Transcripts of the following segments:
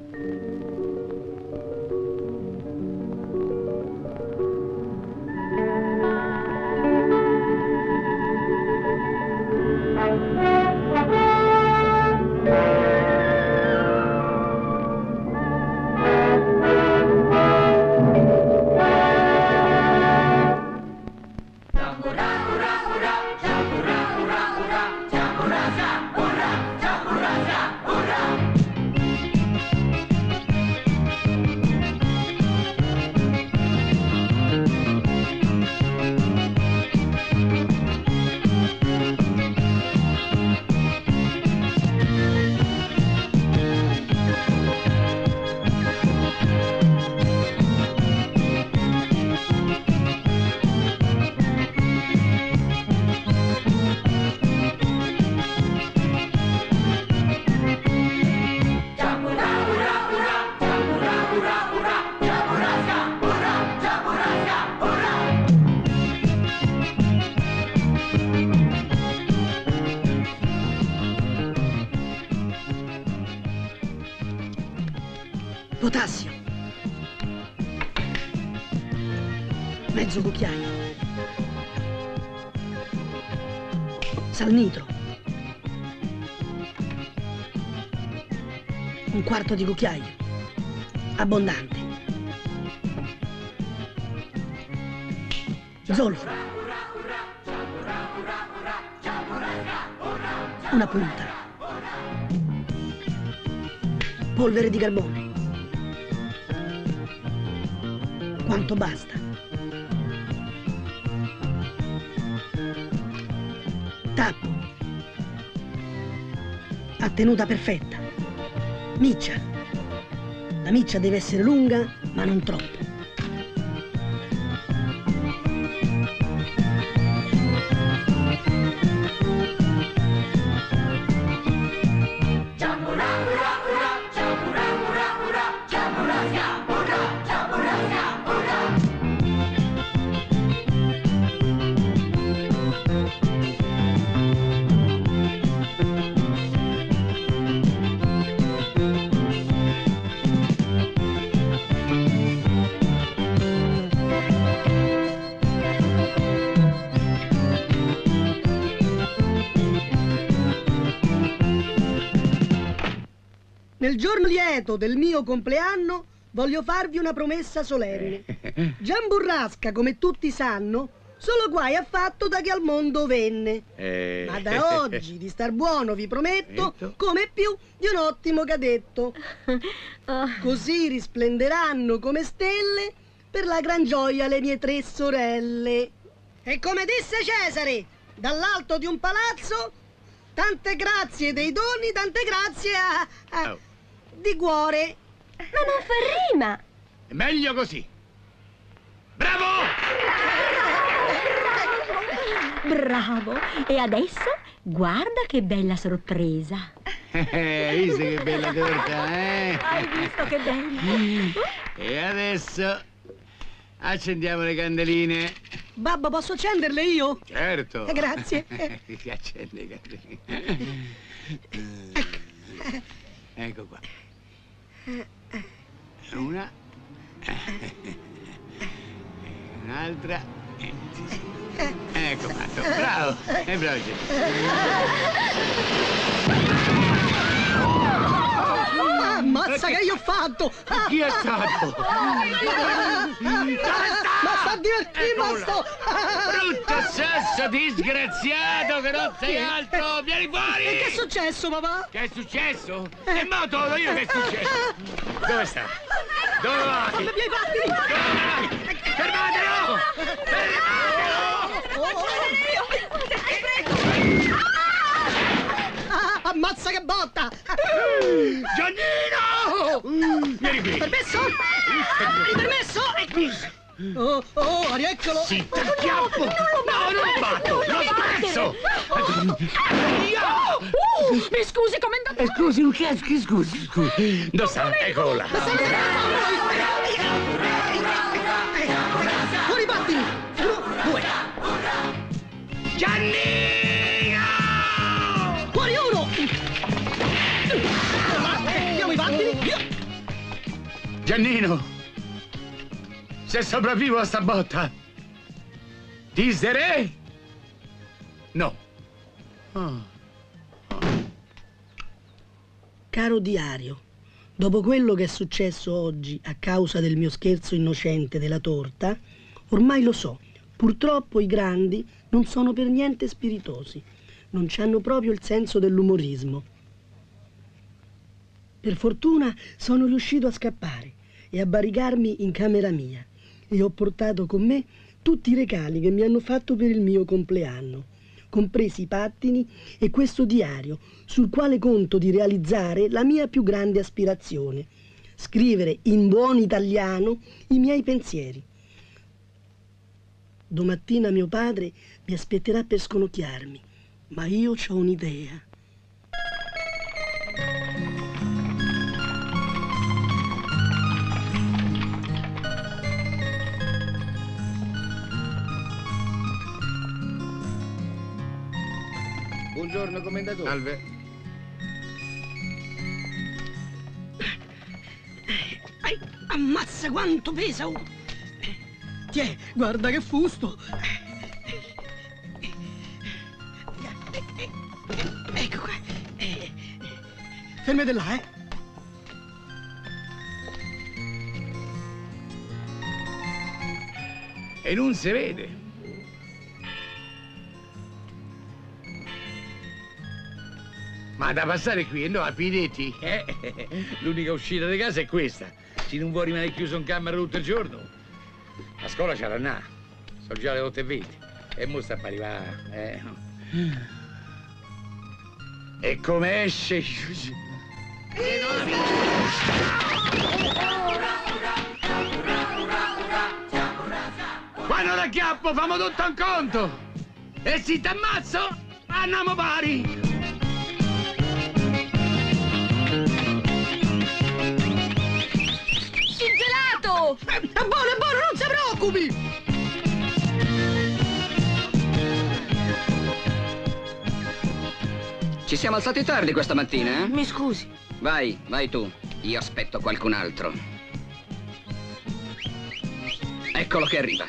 Potassio. Mezzo cucchiaio. Sal nitro. Un quarto di cucchiaio. Abbondante. Zolfo. Una punta. Polvere di carbone. Quanto basta. Tappo. A tenuta perfetta. Miccia. La miccia deve essere lunga, ma non troppo. Nel giorno lieto del mio compleanno voglio farvi una promessa solenne. Gian Burrasca, come tutti sanno, solo guai ha fatto da che al mondo venne. Ma da oggi di star buono vi prometto, come più di un ottimo cadetto. Così risplenderanno come stelle per la gran gioia le mie 3 sorelle. E come disse Cesare, dall'alto di un palazzo, tante grazie dei doni, tante grazie di cuore. Ma non fa rima! È meglio così. Bravo! Bravo! E adesso guarda che bella sorpresa. Visto che bella torta, eh? Hai visto che bella? E adesso accendiamo le candeline. Babbo, posso accenderle io? Certo. Grazie. Accende le candeline. Ecco qua. Una. Un'altra. Ecco fatto. Bravo. E bravo. Ammazza che io ho fatto! Chi è stato? Ma sta divertendo sto! Brutto sesso disgraziato che non sei altro! Vieni fuori! E che è successo, papà? Che è successo? E mo te lo dico io che è successo! Dove sta? Dove vai? Ma mi hai fatti? Dove vai? Fermatelo! Fermatelo! Ammazza che botta! Giannino! Vieni qui! Permesso? Il permesso? Rieccolo! Sì, t'acchiappo! No, non lo batto! Lo spezzo! Mi scusi, commendatore! Scusi. Dove sta? Eccolo là! Fuori battimi! 1, 2! Giannino! Fuori 1! Andiamo i battimi! Giannino, se sopravvivo a sta botta, disderei? No. Caro diario, dopo quello che è successo oggi a causa del mio scherzo innocente della torta, ormai lo so, purtroppo i grandi non sono per niente spiritosi, non c'hanno proprio il senso dell'umorismo. Per fortuna sono riuscito a scappare e a barricarmi in camera mia e ho portato con me tutti i regali che mi hanno fatto per il mio compleanno, compresi i pattini e questo diario sul quale conto di realizzare la mia più grande aspirazione, scrivere in buon italiano i miei pensieri. Domattina mio padre mi aspetterà per sconocchiarmi, ma io ho un'idea. Buongiorno, commendatore. Salve. Ammazza quanto pesa! Tiè, guarda che fusto! Ecco qua. Fermate là, E non si vede. Ma da passare qui, no, a piedi? L'unica uscita di casa è questa. Se non vuoi rimanere chiuso in camera tutto il giorno. A scuola c'è l'annà. Sono già le 8:20. E mo sta per arrivare, E come esce? Quando l'acchiappo famo tutto un conto. E se t'ammazzo, andiamo pari. È buono, non si preoccupi! Ci siamo alzati tardi questa mattina, eh? Mi scusi. Vai tu. Io aspetto qualcun altro. Eccolo che arriva.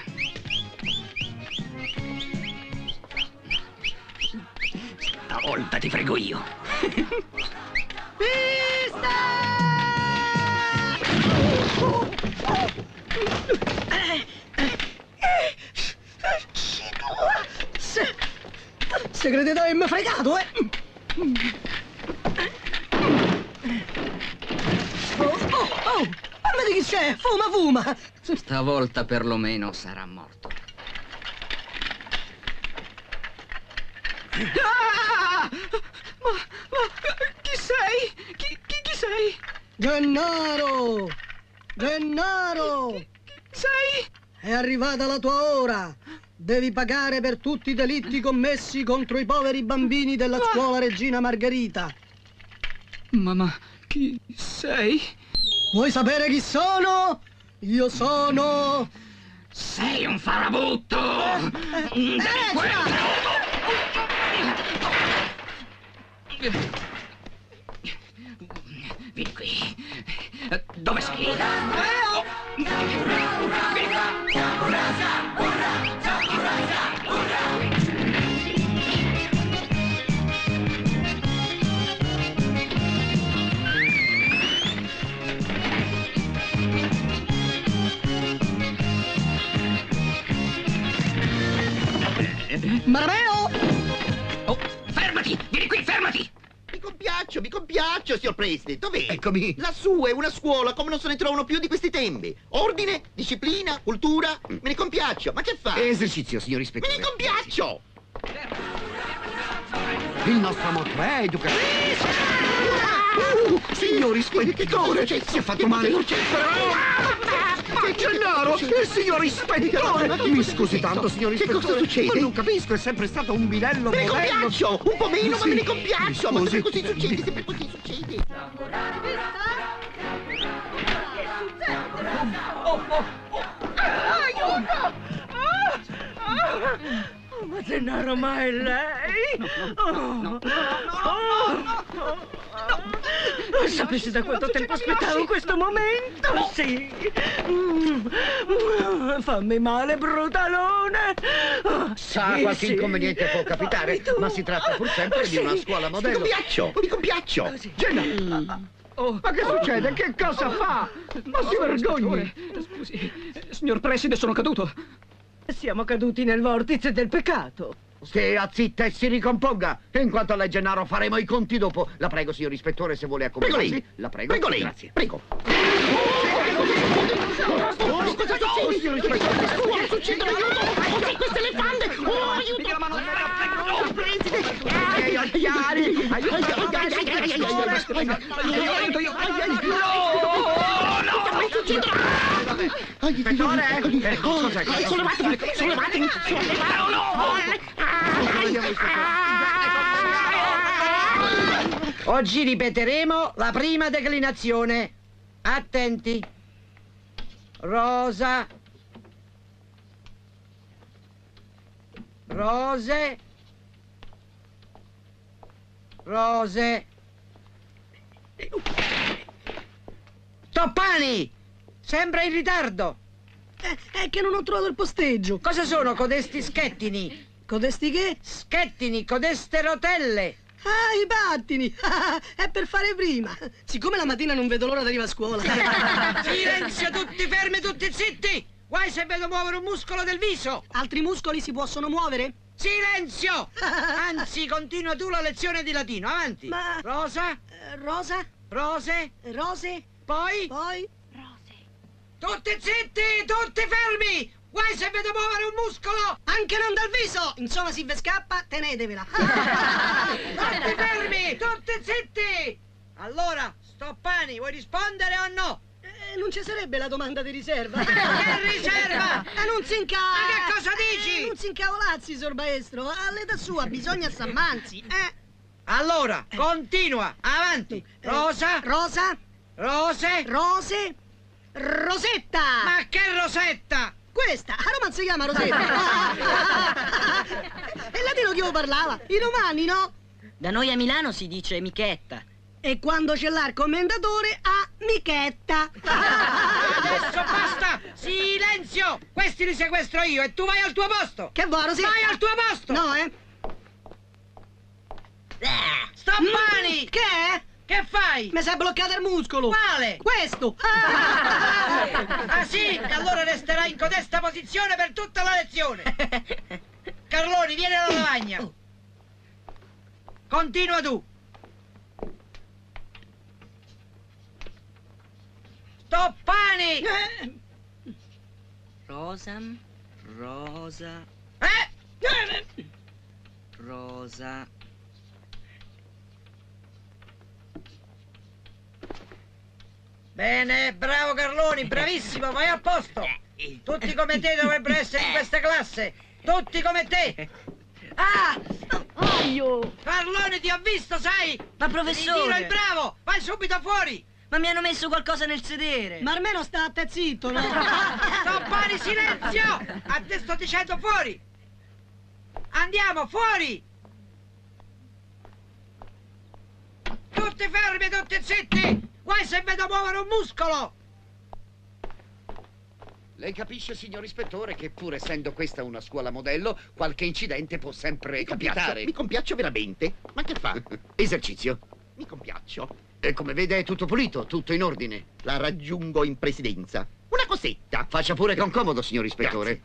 Stavolta ti frego io. Se credete di avermi fregato, Ma vedi chi c'è? Fuma! Stavolta perlomeno sarà morto. Ma chi sei? Chi sei? Gennaro! Sei? È arrivata la tua ora! Devi pagare per tutti i delitti commessi contro i poveri bambini della scuola Regina Margherita. Ma chi sei? Vuoi sapere chi sono? Io sono... Sei un farabutto! Vieni qui. Dove sei? Marameo! Oh, fermati! Vieni qui, fermati! Mi compiaccio, signor Preside. Dov'è? Eccomi. Lassù è una scuola come non se ne trovano più di questi tempi. Ordine, disciplina, cultura. Me ne compiaccio. Ma che fa? Esercizio, signor Me ispettore. ne compiaccio! Il nostro motto è educazione. Signor ispettore, si è fatto male. Gennaro, il signor ispettore! Mi scusi tanto, signor ispettore. Che cosa succede? Ma non capisco, è sempre stato un bidello Me ne modello. compiaccio! Un po' meno, ma me ne Sì, compiaccio! mi Ma sempre scusi. così succede, sempre così succede. Ma Gennaro, ma è lei? Sapessi da quanto tempo aspettavo questo momento? Sì. Fammi male, brutalone. Sa, qualche inconveniente può capitare, ma si tratta pur sempre di una scuola modello. Mi compiaccio. Jenna! Ma che succede? Che cosa fa? Ma si vergogni! Scusi, signor preside, sono caduto. Siamo caduti nel vortice del peccato. Stia zitta e si ricomponga. E in quanto a lei, Gennaro, faremo i conti dopo. La prego, signor ispettore, se vuole Prego accomodarsi. lei. La prego. Prego lei. Grazie. Prego. Cosa succede? Aiuto! Queste le fanne! Oh, aiuto! La mano Sollevatevi! Oggi ripeteremo la prima declinazione. Attenti. Rosa. Rose. Rose. Toppani! Sembra in ritardo. È che non ho trovato il posteggio. Cosa sono codesti schettini? Codesti che? Schettini, codeste rotelle. Ah, i pattini! È per fare prima. Siccome la mattina non vedo l'ora di arrivare a scuola. Silenzio, tutti fermi, tutti zitti! Guai se vedo muovere un muscolo del viso! Altri muscoli si possono muovere? Silenzio! Anzi, continua tu la lezione di latino, avanti! Ma... Rosa? Rosa? Rose? Rose? Poi? Poi? Tutti zitti, tutti fermi! Guai se vedo muovere un muscolo! Anche non dal viso! Insomma, se ve scappa, tenetevela. Tutti fermi, tutti zitti! Allora, Stoppani, vuoi rispondere o no? Non ci sarebbe la domanda di riserva. Che riserva? Non si incavola. Ma che cosa dici? Non si incavolazzi, sor maestro. All'età sua bisogna s'ammanzi, Allora, continua, avanti. Rosa? Rosa? Rose? Rose? Rosetta! Ma che Rosetta? Questa, a Roma si chiama Rosetta. E latino chi lo parlava? I romani, no? Da noi a Milano si dice Michetta. E quando c'è l'arcomendatore a Michetta. Adesso basta! Silenzio! Questi li sequestro io e tu vai al tuo posto! Che vuoi, Rosetta? Vai al tuo posto! No, Stoppani! Che è? Che fai? Mi si è bloccato il muscolo. Quale? Questo. Ah sì? E allora resterai in codesta posizione per tutta la lezione. Carloni, vieni alla lavagna. Continua tu. Stoppani! Rosa. Rosa. Bene, bravo Carloni, bravissimo, vai a posto. Tutti come te dovrebbero essere in questa classe. Tutti come te. Ah! Carloni, ti ho visto, sai? Ma professore! Tiro il bravo, vai subito fuori. Ma mi hanno messo qualcosa nel sedere. Ma almeno state zitto, no? Stoppani, silenzio! A te sto dicendo fuori. Andiamo, fuori. Tutti fermi, tutti zitti. Guai se vedo muovere un muscolo. Lei capisce, signor ispettore, che pur essendo questa una scuola modello, qualche incidente può sempre capitare. Mi compiaccio veramente. Ma che fa? Esercizio. Mi compiaccio. E come vede è tutto pulito, tutto in ordine. La raggiungo in presidenza. Una cosetta. Faccia pure con comodo, signor ispettore.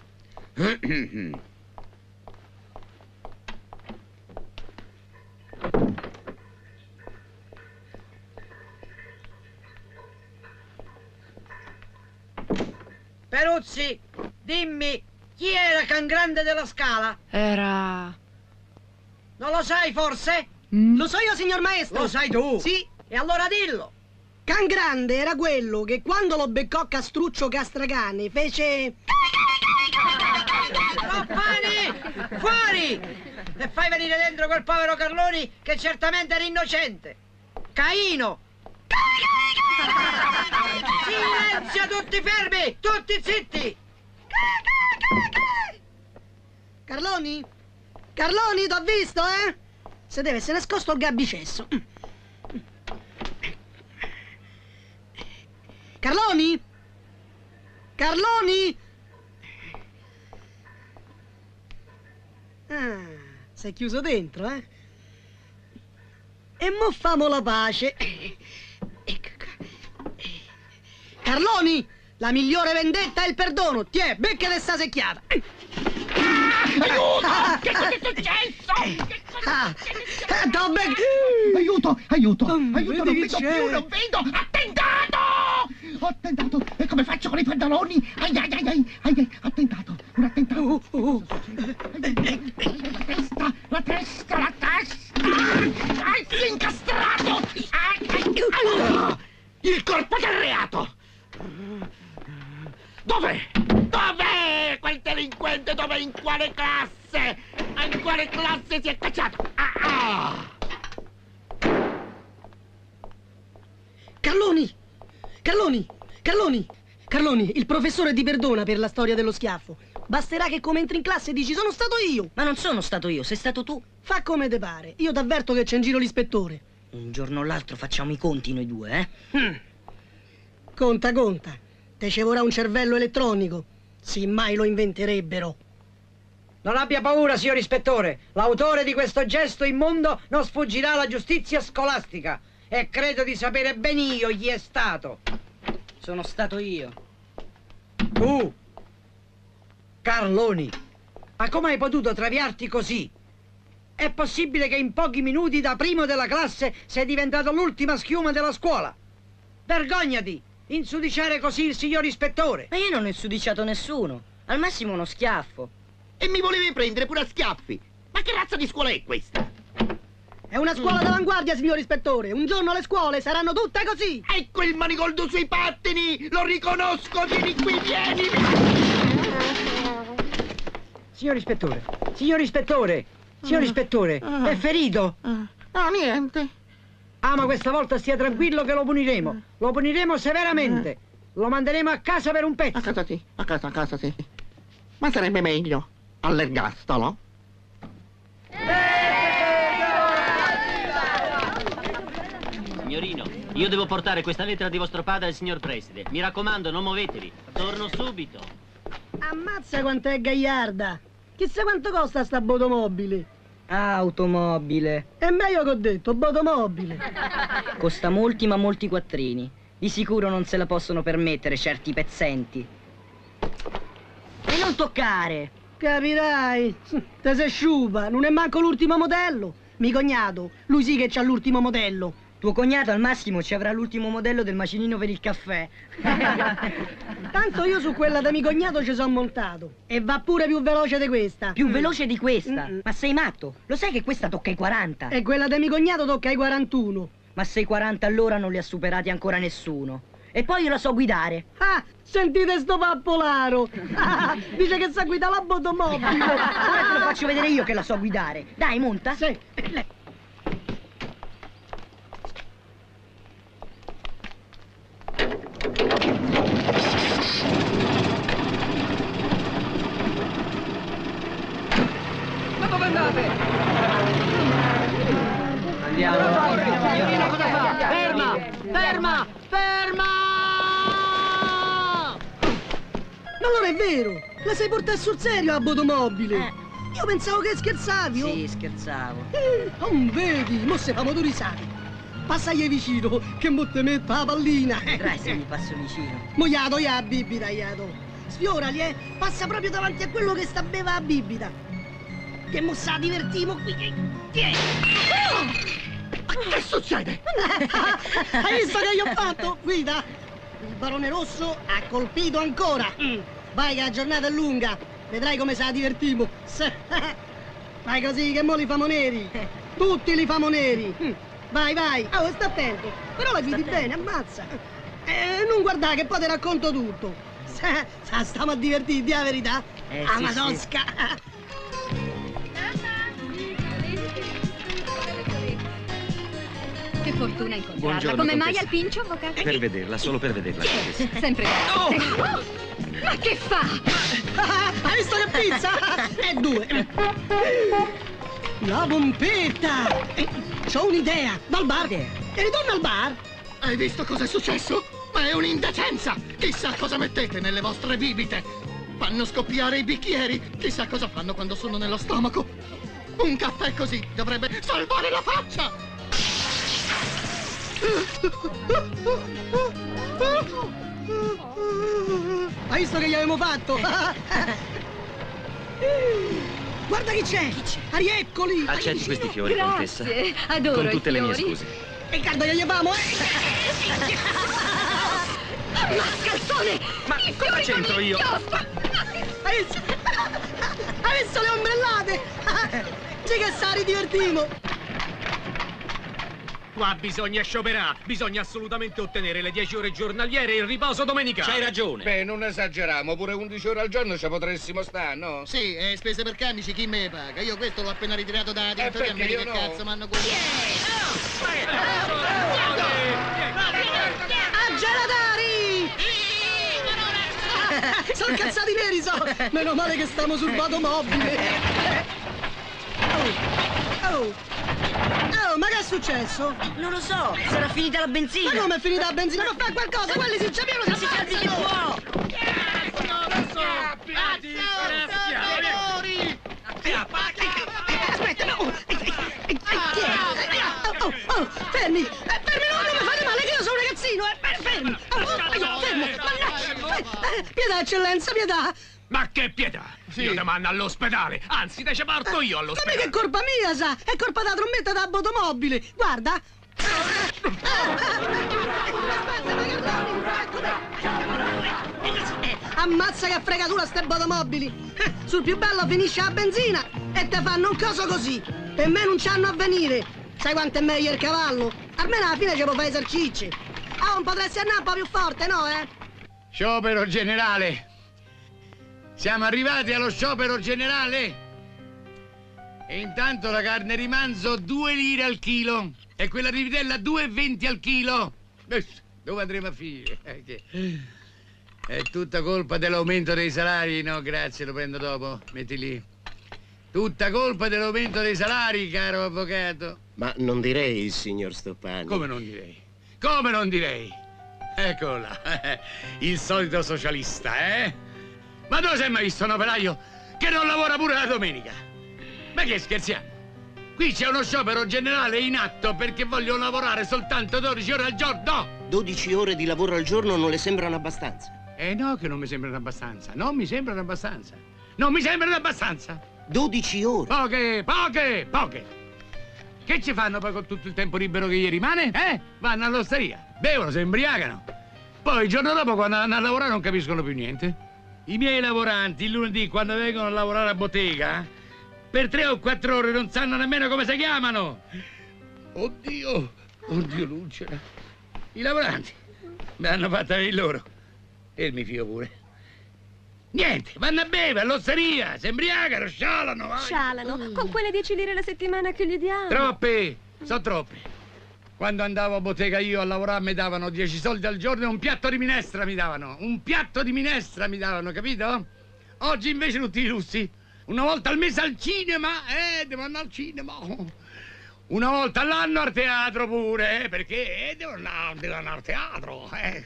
Peruzzi, dimmi, chi era Can Grande della Scala? Era... Non lo sai forse? Lo so io, signor maestro. Lo sai tu? Sì. E allora dillo. Can Grande era quello che quando lo beccò Castruccio Castracane fece... Stoppani! Fuori! E fai venire dentro quel povero Carloni che certamente era innocente. Caino! Silenzio, tutti fermi! Tutti zitti! Carloni? Carloni, t'ho visto, Se deve essere nascosto il gabbicesso. Carloni? Carloni? Ah, sei chiuso dentro, eh? E mo famo la pace. Carloni, la migliore vendetta è il perdono. Tiè, becca di sta secchiata. Aiuto! Che cosa è successo? Aiuto, aiuto, Non aiuto, vedi non che vedo c'è? più, non vedo! Attentato! Ho attentato! E come faccio con i pantaloni? Ai ai ai ai, ai, attentato, un attentato! La testa, la testa! Ai, si è incastrato! Il corpo del reato! Dov'è? Dov'è quel delinquente? Dov'è? In quale classe? In quale classe si è cacciato? Carloni! Carloni! Carloni! Carloni, il professore ti perdona per la storia dello schiaffo. Basterà che come entri in classe dici sono stato io. Ma non sono stato io, sei stato tu. Fa come te pare. Io t'avverto che c'è in giro l'ispettore. Un giorno o l'altro facciamo i conti noi due, eh? Conta, conta. Te ci vorrà un cervello elettronico. Sì, mai lo inventerebbero. Non abbia paura, signor ispettore. L'autore di questo gesto immondo non sfuggirà alla giustizia scolastica. E credo di sapere ben io chi è stato. Sono stato io. Tu? Carloni, ma come hai potuto traviarti così? È possibile che in pochi minuti da primo della classe sei diventato l'ultima schiuma della scuola? Vergognati, insudiciare così il signor ispettore. Ma io non ho insudiciato nessuno. Al massimo uno schiaffo. E mi volevi prendere pure a schiaffi. Ma che razza di scuola è questa? È una scuola d'avanguardia, signor ispettore. Un giorno le scuole saranno tutte così. Ecco il manigoldo sui pattini! Lo riconosco! Vieni qui, vieni! Signor ispettore, signor ispettore, signor ispettore, è ferito? Niente. Ah, ma questa volta stia tranquillo che lo puniremo. Lo puniremo severamente. Lo manderemo a casa per un pezzo. A casa sì, a casa sì. Ma sarebbe meglio all'ergastolo. Signorino, io devo portare questa lettera di vostro padre al signor preside. Mi raccomando, non muovetevi. Torno subito. Ammazza quant'è gaiarda. Chissà quanto costa sta botomobile. Automobile. È meglio che ho detto, botomobile. Costa molti ma molti quattrini. Di sicuro non se la possono permettere certi pezzenti. E non toccare! Capirai, te sei sciupa, non è manco l'ultimo modello. Mi cognato, lui sì che c'ha l'ultimo modello. Tuo cognato al massimo ci avrà l'ultimo modello del macinino per il caffè. Tanto io su quella da mio cognato ci sono montato. E va pure più veloce di questa. Più veloce di questa? Ma sei matto? Lo sai che questa tocca i 40? E quella da mio cognato tocca ai 41. Ma se i 40 all'ora non li ha superati ancora nessuno. E poi io la so guidare. Ah, sentite sto pappolaro. Ah, dice che sa guidare la botomobile. Ora te lo faccio vedere io che la so guidare. Dai, monta. Sì. Ma dove andate? Andiamo. Signorina, cosa fa? Ferma! Ferma! Ferma! Ma allora è vero! La sei portata sul serio a botomobile! Io pensavo che scherzavi! Sì, scherzavo. Non vedi? Mo se famo tu risali! Passagli vicino, che mo te metto la pallina! Vedrai se mi passo vicino. Mogliato, ya, bibita, iato! Sfiorali, Passa proprio davanti a quello che sta a beva a bibita! Che mo sa divertimo qui! Tieni! Che succede? Hai visto che gli ho fatto? Guida! Il barone rosso ha colpito ancora! Vai che la giornata è lunga! Vedrai come sa divertimo! Vai così che mo li famo neri! Tutti li famo neri! Vai, vai! Oh, sta attento! Però la guidi bene, ammazza! Non guardare che poi ti racconto tutto! Stiamo a divertirti, la verità! Sì, Madosca! Che fortuna incontrarla. Buongiorno, Come mai contessa. al pincio, avvocato? Per vederla, solo per vederla. Sempre grazie. Ma che fa? Hai visto che pizza? E due! La pompetta! C'ho un'idea! Dal bar! E ritorna al bar! Hai visto cosa è successo? Ma Ma è un'indecenza! Chissà cosa mettete nelle vostre bibite! Fanno scoppiare i bicchieri! Chissà cosa fanno quando sono nello stomaco! Un caffè così dovrebbe salvare la faccia! Hai visto che gli avevamo fatto? Guarda chi c'è! Arieccoli! Accetti questi fiori, contessa. Grazie, adoro Con tutte i le mie fiori. scuse. Riccardo, glieli famo, Mascalzone! Ma cosa c'entro io? Hai visto le ombrellate? Sì che sari divertimo! Qua bisogna scioperare, bisogna assolutamente ottenere le 10 ore giornaliere e il riposo domenicale. C'hai ragione. Beh, non esageriamo, pure 11 ore al giorno ci potressimo stare, no? Sì, e spese per camici chi me paga? Io questo l'ho appena ritirato da direttoria, perché io che no? cazzo m'hanno cuore. Aggelatari! Sono cazzati neri, so! Meno male che stiamo sul motomobile! Oh, ma che è successo? Non lo so, sarà finita la benzina. Ma come è finita la benzina? Ma fa qualcosa, quelli si incepiano Non si calmi che può. Aspetta, no! Fermi! Fermi, non mi fate male, che io sono un ragazzino! Fermi! Fermi! Pietà, eccellenza, pietà! Ma che pietà! Io ti mando all'ospedale, anzi te ci porto io Come all'ospedale. che è colpa mia, sa? È colpa della trombetta da automobile! Guarda! Ammazza che fregatura ste automobili! Sul più bello finisce la benzina e te fanno un coso così! Per me non c'hanno a venire! Sai quanto è meglio il cavallo? Almeno alla fine ci può fare esercizi! Ah, non potresti andare un po' più forte, no, Sciopero generale! Siamo arrivati allo sciopero generale! E intanto la carne di manzo 2 lire al chilo e quella di vitella 2,20 al chilo. Dove andremo a finire? È tutta colpa dell'aumento dei salari. No, grazie, lo prendo dopo. Metti lì. Tutta colpa dell'aumento dei salari, caro avvocato. Ma non direi, signor Stoppani. Come non direi? Come non direi? Eccolo là, il solito socialista, eh? Ma tu sei mai visto un operaio che non lavora pure la domenica? Ma che scherziamo? Qui c'è uno sciopero generale in atto perché vogliono lavorare soltanto 12 ore al giorno! 12 ore di lavoro al giorno non le sembrano abbastanza? No, che non mi sembrano abbastanza. Non mi sembrano abbastanza. Non mi sembrano abbastanza. 12 ore? Poche. Che ci fanno poi con tutto il tempo libero che gli rimane? Vanno all'osteria, bevono, si imbriagano. Poi il giorno dopo, quando vanno a lavorare, non capiscono più niente. I miei lavoranti il lunedì, quando vengono a lavorare a bottega, per 3 o 4 ore non sanno nemmeno come si chiamano. Oddio lucera. I lavoranti mi hanno fatto il loro. E il mio figlio pure. Niente, vanno a bere all'osteria, si imbriagano, scialano. Vai. Scialano, con quelle 10 lire alla settimana che gli diamo. Troppe, sono troppe. Quando andavo a bottega io a lavorare mi davano 10 soldi al giorno e un piatto di minestra mi davano. Un piatto di minestra mi davano, capito? Oggi invece tutti i lussi. Una volta al mese al cinema, devo andare al cinema. Una volta all'anno al teatro pure, perché devo andare al teatro.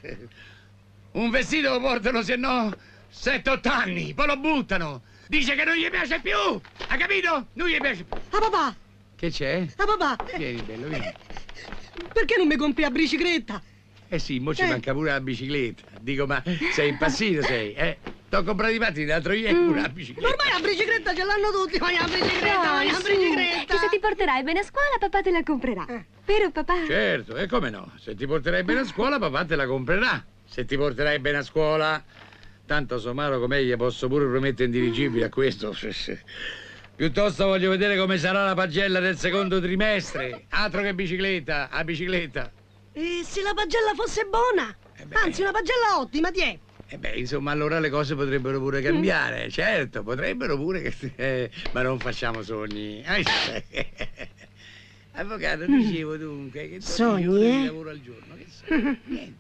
Un vestito lo portano, se no, 7-8 anni, poi lo buttano. Dice che non gli piace più, ha capito? Non gli piace più. Ah, papà! Che c'è? Ah, papà! Vieni, bello, vieni. Perché non mi compri la bicicletta? Sì, mo ci manca pure la bicicletta. Dico, ma sei impazzito, sei, T'ho comprato i patti l'altro ieri pure la bicicletta. Ormai la bicicletta ce l'hanno tutti, vai la bicicletta, Che se ti porterai bene a scuola, papà te la comprerà. Vero, papà? Certo, e come no? Se ti porterai bene a scuola, papà te la comprerà. Se ti porterai bene a scuola, tanto somaro come gli posso pure promettere indirigibile a questo. Piuttosto voglio vedere come sarà la pagella del secondo trimestre. Altro che bicicletta, a bicicletta. E se la pagella fosse buona? Anzi, una pagella ottima, ti è? Insomma, allora le cose potrebbero pure cambiare, certo, potrebbero pure, ma non facciamo sogni. Avvocato, dicevo dunque che 12 ore di lavoro al giorno, che so, niente.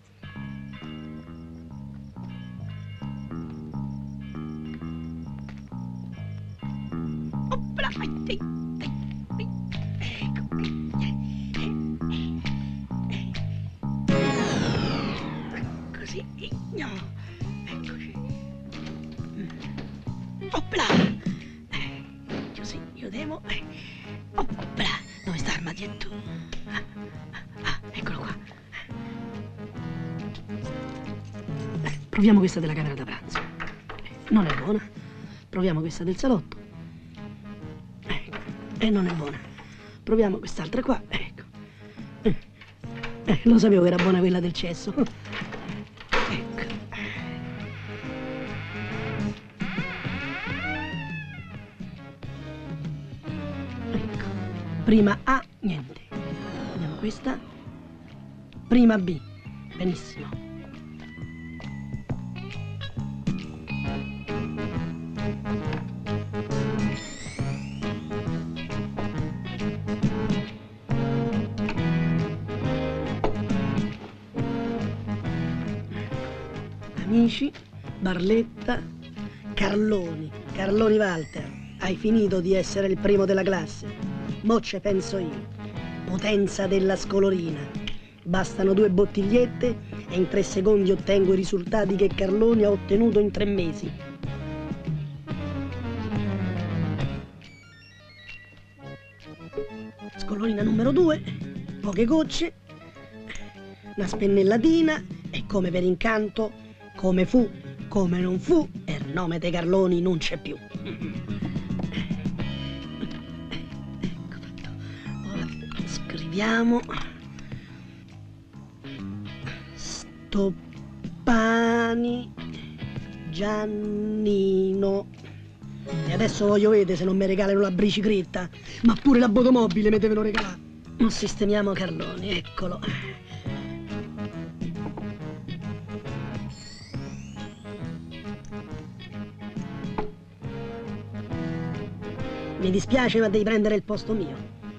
così. No. Eccoci. Opla! Così, io devo... Opla! Dove sta il armadietto? Eccolo qua. Proviamo questa della camera da pranzo. Non è buona. Proviamo questa del salotto. Ecco. E non è buona. Proviamo quest'altra qua. Ecco. Lo sapevo che era buona quella del cesso. Ecco. Ecco. Prima A, niente. Vediamo questa. Prima B. Benissimo. Amici, Barletta, Carloni Walter, hai finito di essere il primo della classe. Mo' ce penso io. Potenza della scolorina. Bastano 2 bottigliette e in 3 secondi ottengo i risultati che Carloni ha ottenuto in 3 mesi. Scolorina numero 2, poche gocce, una spennellatina e come per incanto, come fu, come non fu, e il nome dei Carloni non c'è più. Ecco fatto. Ora scriviamo Stoppani Giannino. E adesso voglio vedere se non mi regalano la bicicletta, ma pure la motomobile mi devono regalare. Sistemiamo Carloni, eccolo. Mi dispiace, ma devi prendere il posto mio.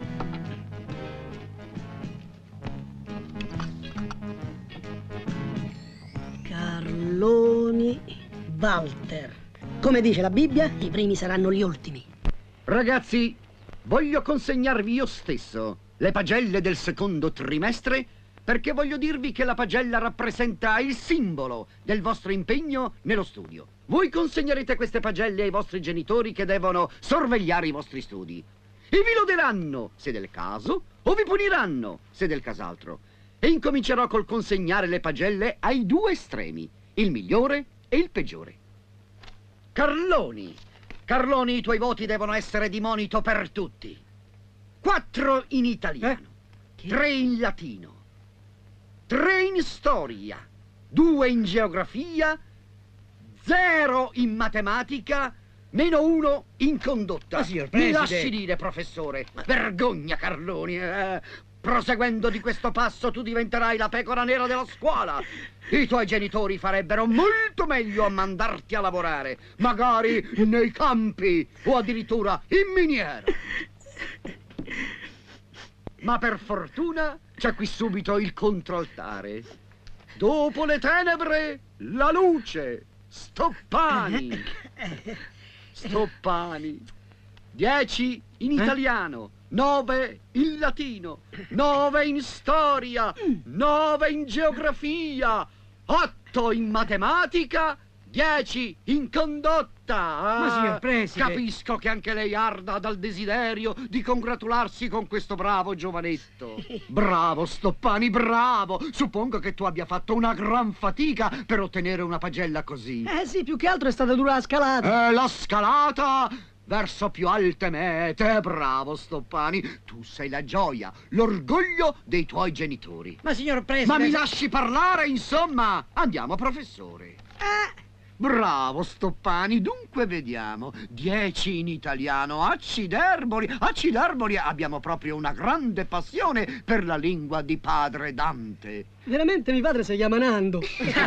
Carloni Walter. Come dice la Bibbia, i primi saranno gli ultimi. Ragazzi, voglio consegnarvi io stesso le pagelle del secondo trimestre perché voglio dirvi che la pagella rappresenta il simbolo del vostro impegno nello studio. Voi consegnerete queste pagelle ai vostri genitori che devono sorvegliare i vostri studi. E vi loderanno, se del caso, o vi puniranno, se del cas'altro. E incomincerò col consegnare le pagelle ai 2 estremi, il migliore e il peggiore. Carloni, i tuoi voti devono essere di monito per tutti. 4 in italiano, 3 in latino, 3 in storia, 2 in geografia, 0 in matematica, -1 in condotta. Signor Mi Preside. lasci dire, professore. Vergogna, Carloni. Proseguendo di questo passo tu diventerai la pecora nera della scuola. I tuoi genitori farebbero molto meglio a mandarti a lavorare, magari nei campi o addirittura in miniera. Ma per fortuna c'è qui subito il controaltare. Dopo le tenebre, la luce. Stoppani. 10 in italiano, 9 in latino, 9 in storia, 9 in geografia, 8 in matematica, 10 in condotta. Ma signor Preside... Capisco che anche lei arda dal desiderio di congratularsi con questo bravo giovanetto. Bravo, Stoppani, bravo. Suppongo che tu abbia fatto una gran fatica per ottenere una pagella così. Sì, più che altro è stata dura la scalata. La scalata verso più alte mete. Bravo, Stoppani. Tu sei la gioia, l'orgoglio dei tuoi genitori. Ma signor Preside... Ma mi lasci parlare, insomma. Andiamo, professore. Bravo, Stoppani. Dunque vediamo. 10 in italiano. Acciderboli. Abbiamo proprio una grande passione per la lingua di padre Dante. Veramente mio padre si chiama Nando.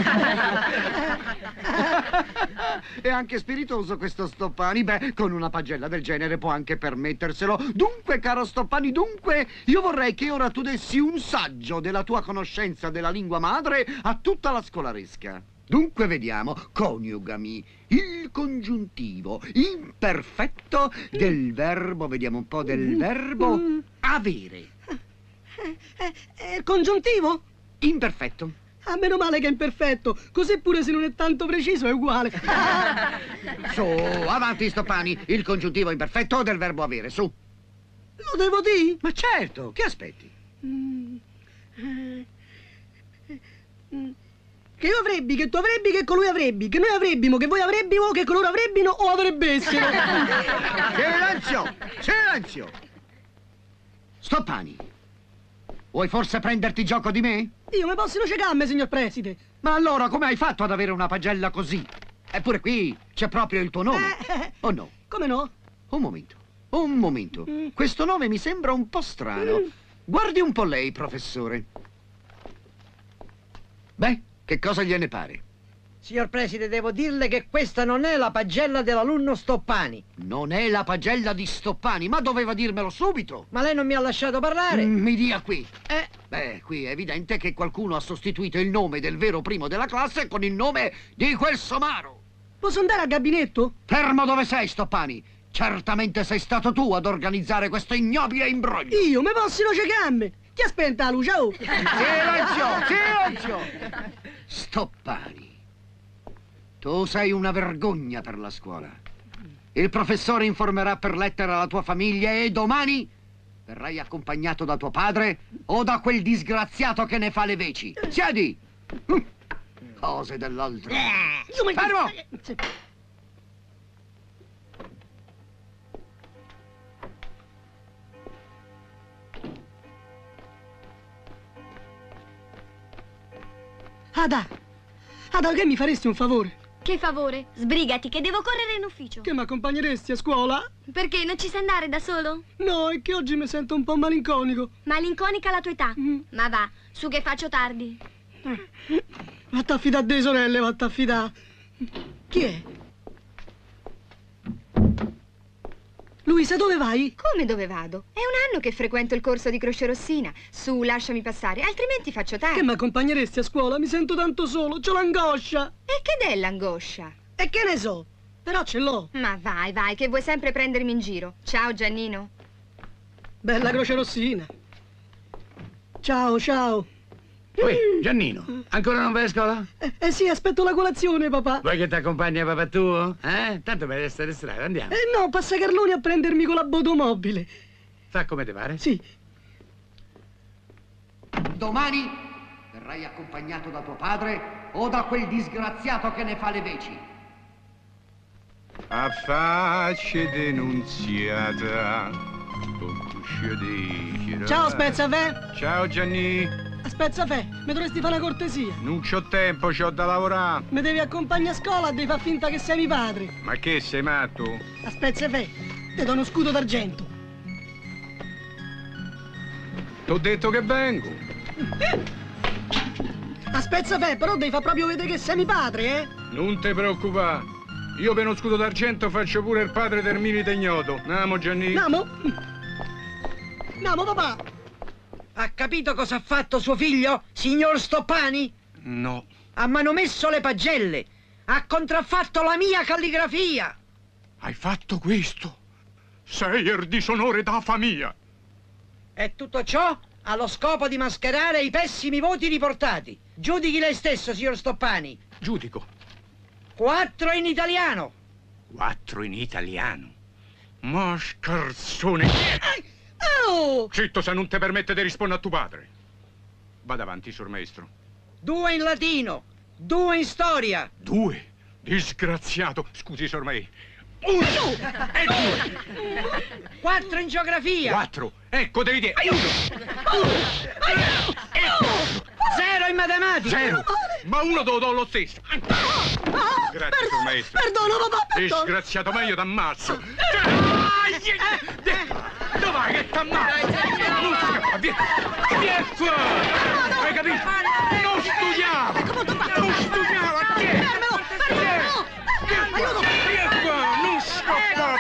È anche spiritoso questo Stoppani. Beh, con una pagella del genere può anche permetterselo. Dunque, caro Stoppani, io vorrei che ora tu dessi un saggio della tua conoscenza della lingua madre a tutta la scolaresca. Dunque vediamo, coniugami il congiuntivo imperfetto del verbo, vediamo un po' del verbo avere. Congiuntivo? Imperfetto. Ah, meno male che è imperfetto, così pure se non è tanto preciso è uguale. Su, avanti Stoppani, il congiuntivo imperfetto del verbo avere, su. Lo devo dire? Ma certo, che aspetti? Che io avrebbi, che tu avrebbi, che colui avrebbi, che noi avrebbimo, che voi avrebbimo, che coloro avrebbino o avrebbessero. Silenzio! Silenzio! Stoppani, vuoi forse prenderti gioco di me? Io mi posso ciecarmi, signor Preside. Ma allora come hai fatto ad avere una pagella così? Eppure qui c'è proprio il tuo nome. O no? Come no? Un momento, un momento. Questo nome mi sembra un po' strano. Guardi un po' lei, professore. Beh, che cosa gliene pare? Signor Preside, devo dirle che questa non è la pagella dell'alunno Stoppani. Non è la pagella di Stoppani, ma doveva dirmelo subito. Ma lei non mi ha lasciato parlare? Mi dia qui. Beh, qui è evidente che qualcuno ha sostituito il nome del vero primo della classe con il nome di quel somaro. Posso andare al gabinetto? Fermo dove sei, Stoppani. Certamente sei stato tu ad organizzare questo ignobile imbroglio. Io mi posso ciecarmi. Ti ha spenta la luce, oh. Silenzio, silenzio. Stoppani. Tu sei una vergogna per la scuola. Il professore informerà per lettera la tua famiglia e domani verrai accompagnato da tuo padre o da quel disgraziato che ne fa le veci. Siedi! Cose dell'altro. Fermo! Ada, che mi faresti un favore? Che favore? Sbrigati, che devo correre in ufficio. Che mi accompagneresti a scuola? Perché non ci sai andare da solo? No, è che oggi mi sento un po' malinconico. Malinconica la tua età? Ma va, su che faccio tardi. Vatt'a affidare delle sorelle, vatt'a affidare. Chi è? Luisa, dove vai? Come dove vado? È un anno che frequento il corso di Croce Rossina. Su, lasciami passare, altrimenti faccio tardi. Che mi accompagneresti a scuola? Mi sento tanto solo, c'ho l'angoscia. E che è l'angoscia? E che ne so, però ce l'ho. Ma vai, vai, che vuoi sempre prendermi in giro. Ciao, Giannino. Bella Croce Rossina. Ciao, ciao. Uè, Giannino, ancora non vai a scuola? Sì, aspetto la colazione, papà. Vuoi che ti accompagni a papà tuo? Tanto per restare strada, andiamo. No, passa Carloni a prendermi con la botomobile. Fa come ti pare? Sì. Domani verrai accompagnato da tuo padre o da quel disgraziato che ne fa le veci. Affacce denunziata. Ciao, Spezzafè. Ciao, Gianni. Spezzafè, mi dovresti fare una cortesia. Non c'ho tempo, c'ho da lavorare. Mi devi accompagnare a scuola e devi far finta che sei mio padre. Ma che, sei matto? Spezzafè, ti do uno scudo d'argento. T'ho detto che vengo. Spezzafè, però devi far proprio vedere che sei mio padre, eh? Non ti preoccupare. Io per uno scudo d'argento faccio pure il padre del milite ignoto. Namo, Gianni. Namo? Namo, papà. Ha capito cosa ha fatto suo figlio, signor Stoppani? No. Ha manomesso le pagelle. Ha contraffatto la mia calligrafia. Hai fatto questo? Sei il disonore da famiglia. E tutto ciò ha lo scopo di mascherare i pessimi voti riportati. Giudichi lei stesso, signor Stoppani. Giudico. 4 in italiano. 4 in italiano? Ma scherzone! Oh! Zitto se non ti permette di rispondere a tuo padre. Vada avanti, sor maestro. 2 in latino, 2 in storia. 2? Disgraziato. Scusi, sor maestro. 1 e 2. 4 in geografia. 4. Ecco, devi dire. 1. 0 in matematica. 0. Ma 1 te lo do lo stesso. Grazie, sor maestro. Perdono, papà, perdono. Disgraziato, ma io t'ammazzo. Dov'è che t'ammazzo? Non scappa, vieni. Vieni qua. Hai capito? Non studiavo. Non studiavo, a te. Vieni qua, non scappa,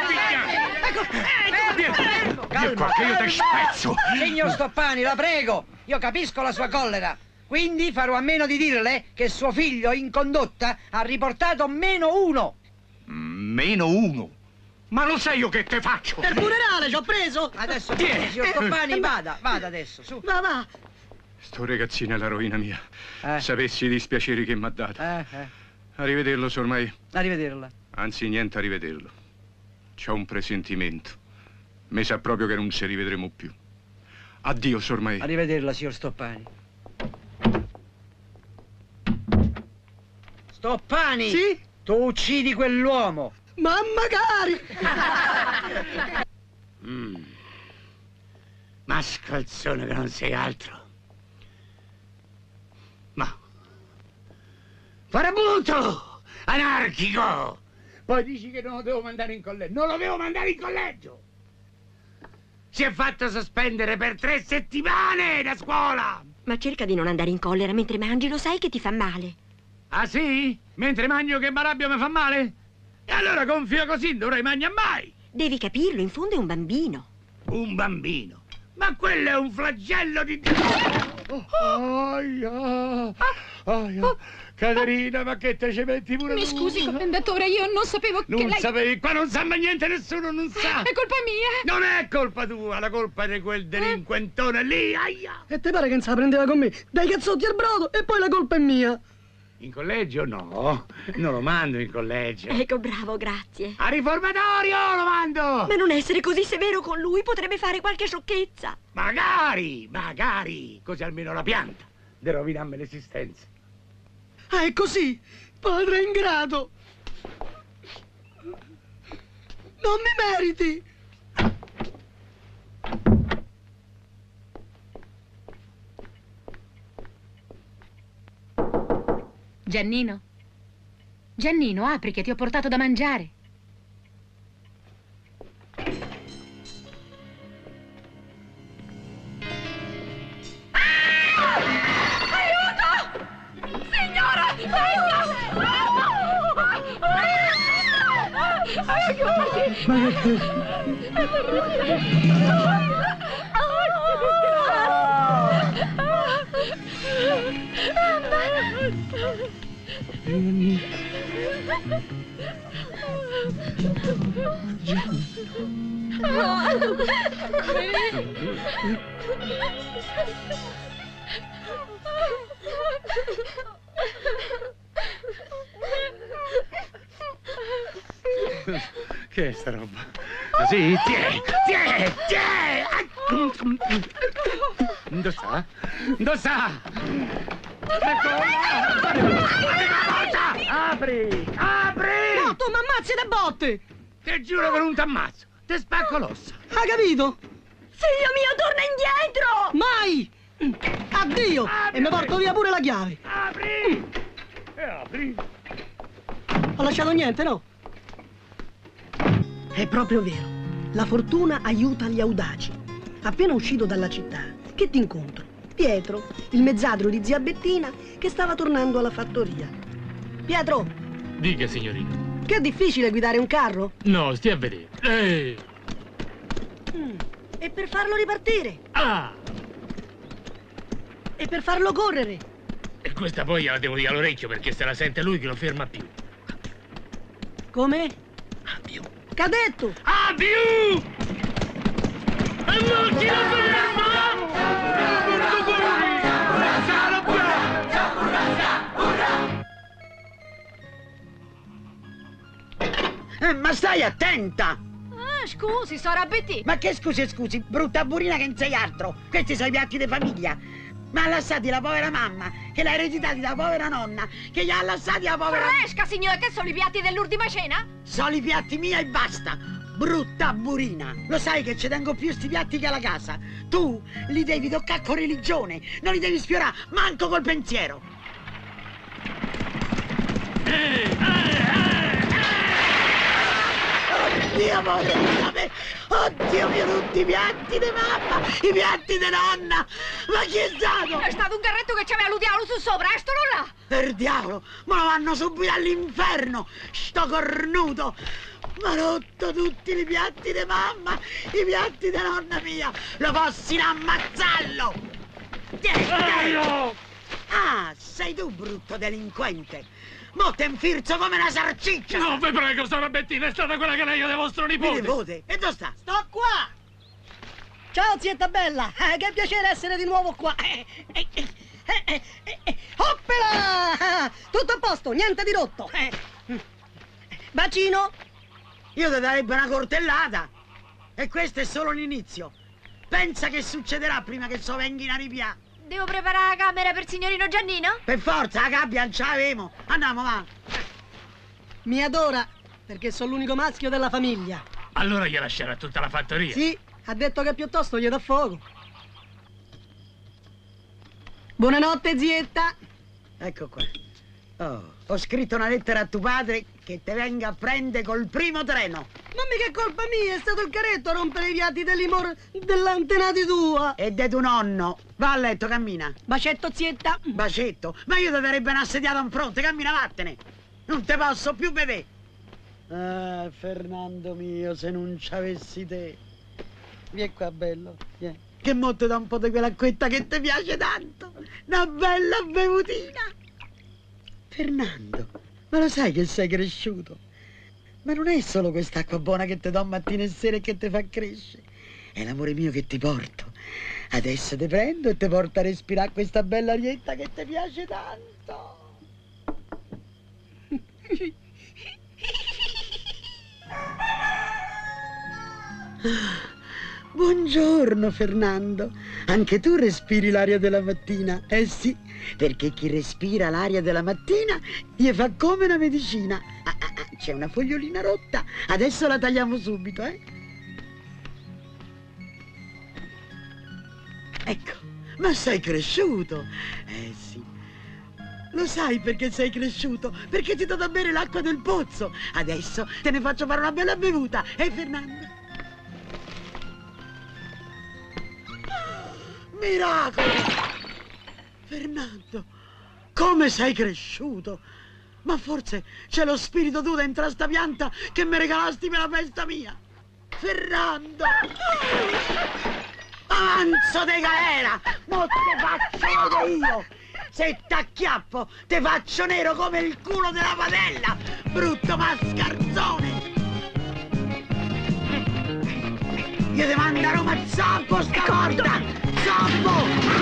vieni qua, che io ti spezzo. Signor Stoppani, la prego. Io capisco la sua collera. Quindi farò a meno di dirle che suo figlio in condotta ha riportato -1. -1? Ma lo sai io che te faccio? Per funerale ci ho preso! Adesso, signor Stoppani, vada adesso, su. Va. Sto ragazzino è la rovina mia. Sapessi i dispiaceri che mi ha dato. Arrivederlo, ormai. Arrivederla. Anzi, niente a rivederlo. C'ho un presentimento. Mi sa proprio che non ci rivedremo più. Addio, ormai. Arrivederla, signor Stoppani. Stoppani! Sì? Tu uccidi quell'uomo! Ma magari! Mascalzone che non sei altro. Ma... Farabutto! Anarchico! Poi dici che non lo devo mandare in collegio. Non lo devo mandare in collegio! Si è fatto sospendere per 3 settimane da scuola! Ma cerca di non andare in collera mentre mangi, lo sai che ti fa male. Ah sì? Mentre mangio che m'arrabbio mi fa male? E allora gonfio così non dovrei mangiare mai! Devi capirlo, in fondo è un bambino. Un bambino? Ma quello è un flagello di... Caterina, ma che te ci metti pure Mi tu? scusi, commendatore, io non sapevo che Non lei... sapevi, qua non sa mai niente nessuno, non sa! È colpa mia! Non è colpa tua, la colpa è di quel delinquentone lì, aia! E te pare che non se la prendeva con me? Dai cazzotti al brodo e poi la colpa è mia! In collegio no, non lo mando in collegio. Ecco, bravo, grazie. A riformatorio lo mando! Ma non essere così severo con lui, potrebbe fare qualche sciocchezza. Magari, così almeno la pianta di rovinarmi l'esistenza. Ah, è così, padre ingrato! Non mi meriti! Giannino? Giannino, apri che ti ho portato da mangiare. Aiuto! Signora! Aiuto! Che è sta roba? Così? Tiè! Dove sta? Dove sta? Apri! No, tu mi ammazzi le botte! Ti giuro che non ti ammazzo! Ti spacco l'ossa! Ha capito? Figlio mio, torna indietro! Mai! Addio! E mi porto via pure la chiave! Apri! E apri! Ho lasciato niente, no? È proprio vero. La fortuna aiuta gli audaci. Appena uscito dalla città, che ti incontro? Pietro, il mezzadro di zia Bettina, che stava tornando alla fattoria. Pietro! Dica, signorina. Che è difficile guidare un carro? No, stia a vedere. E per farlo ripartire? Ah! E per farlo correre? E questa poi la devo dire all'orecchio perché se la sente lui che lo ferma più. Come? Cadetto! Ah, più! E non ti la Ma stai attenta! Ah, scusi, Sora Betty. Ma che scusi, brutta burina che non sei altro! Questi sono i piatti di famiglia! Ma ha lasciati la povera mamma, che l'ha ereditati da povera nonna, che gli ha lasciati la povera... Fresca, signore, che sono i piatti dell'ultima cena? Sono i piatti miei e basta! Brutta burina! Lo sai che ci tengo più sti piatti che alla casa? Tu li devi toccare con religione, non li devi sfiorare manco col pensiero! Oddio, amore! Oddio mio, tutti i piatti di mamma, i piatti di nonna! Ma chi è stato? È stato un carretto che c'aveva il diavolo su sopra, è stolo là! Per diavolo, ma lo vanno subito all'inferno, sto cornuto! Ma rotto tutti i piatti di mamma, i piatti di nonna mia! Lo possino ammazzarlo! Tieni! Ah, sei tu, brutto delinquente! Mo te infilzo come una sarciccia! No, vi prego, Sora Bettina, è stata quella che lei ha del vostro nipote! Mi nipote? E dove sta? Sto qua! Ciao zietta bella, che piacere essere di nuovo qua. Oppela! Tutto a posto, niente di rotto. Bacino. Io ti darebbe una coltellata. E questo è solo l'inizio. Pensa che succederà prima che so venghino a ripiare. Devo preparare la camera per signorino Giannino? Per forza, la gabbia non ce l'avemo. Andiamo, va. Mi adora, perché sono l'unico maschio della famiglia. Allora gli lascerà tutta la fattoria? Sì, ha detto che piuttosto gli dà fuoco. Buonanotte, zietta. Ecco qua. Oh, ho scritto una lettera a tuo padre che te venga a prendere col primo treno. Ma mica è colpa mia, è stato il caretto a rompere i piatti dell'antenati tua. E de tuo nonno. Va a letto, cammina. Bacetto, zietta. Bacetto? Ma io ti darebbe un assediato in fronte, cammina, vattene. Non te posso più vedere. Ah, Fernando mio, se non ci avessi te. Vieni qua, bello, vieni. Che mo te da un po' di quell'acquetta che ti piace tanto. Una bella bevutina. Fernando, ma lo sai che sei cresciuto? Ma non è solo quest'acqua buona che ti do mattina e sera e che ti fa crescere. È l'amore mio che ti porto. Adesso ti prendo e ti porto a respirare questa bella arietta che ti piace tanto. Buongiorno Fernando, anche tu respiri l'aria della mattina, eh sì, perché chi respira l'aria della mattina gli fa come una medicina. C'è una fogliolina rotta, adesso la tagliamo subito, eh? Ecco, ma sei cresciuto, eh sì. Lo sai perché sei cresciuto? Perché ti do da bere l'acqua del pozzo. Adesso te ne faccio fare una bella bevuta, Fernando? Miracolo! Fernando, come sei cresciuto? Ma forse c'è lo spirito tu dentro sta pianta che mi regalasti per la festa mia. Fernando! Avanzo de galera! Mo te faccio vedere io! Se t'acchiappo, te faccio nero come il culo della padella! Brutto mascarzone! Io ti mando a Roma Zampo stavolta! Zampo!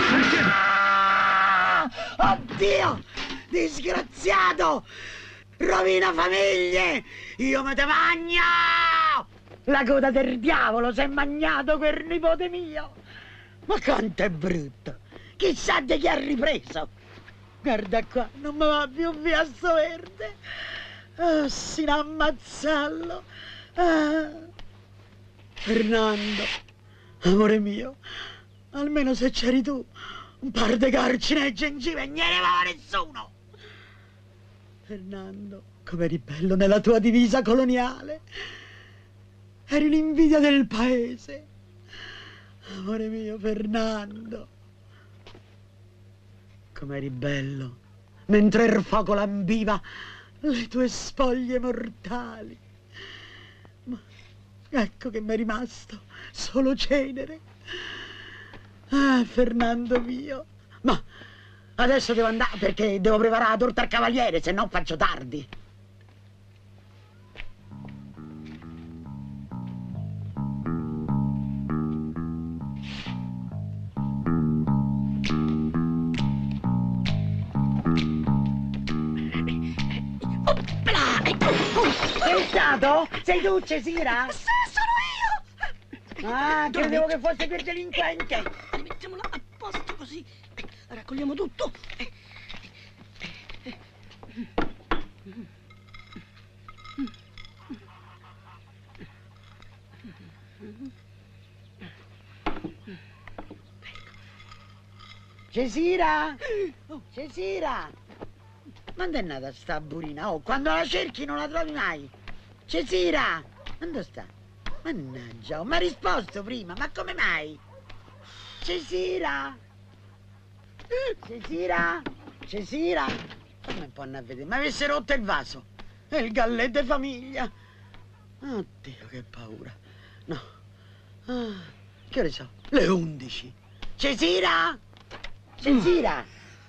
Oddio! Disgraziato! Rovina famiglie! Io me te magno! La coda del diavolo si è magnato quel nipote mio! Ma quanto è brutto! Chissà di chi ha ripreso! Guarda qua, non mi va più via sto verde! Oh, sino a ammazzarlo! Ah. Fernando, amore mio, almeno se c'eri tu, un par di carcine e gengive e non ne va nessuno! Fernando, come eri bello nella tua divisa coloniale! Eri l'invidia del paese! Amore mio, Fernando! Come eri bello, mentre il fuoco lambiva le tue spoglie mortali! Ma ecco che mi è rimasto solo cenere! Ah, Fernando mio! Ma adesso devo andare perché devo preparare la torta al cavaliere, se no faccio tardi! Sei stato? Sei tu, Cesira? Sì, sono io! Ah, credevo che fosse quel delinquente! Mettiamola a posto così. Raccogliamo tutto. Cesira! Cesira! Ma dove è nata sta burina? Oh, quando la cerchi non la trovi mai! Cesira! Dove sta? Mannaggia, mi ha risposto prima, ma come mai? Cesira! Cesira! Cesira! Come può andare a vedere? Ma avesse rotto il vaso! E il galletto di famiglia! Oddio, che paura! No! Ah, che ore so? Le 11! Cesira! Cesira!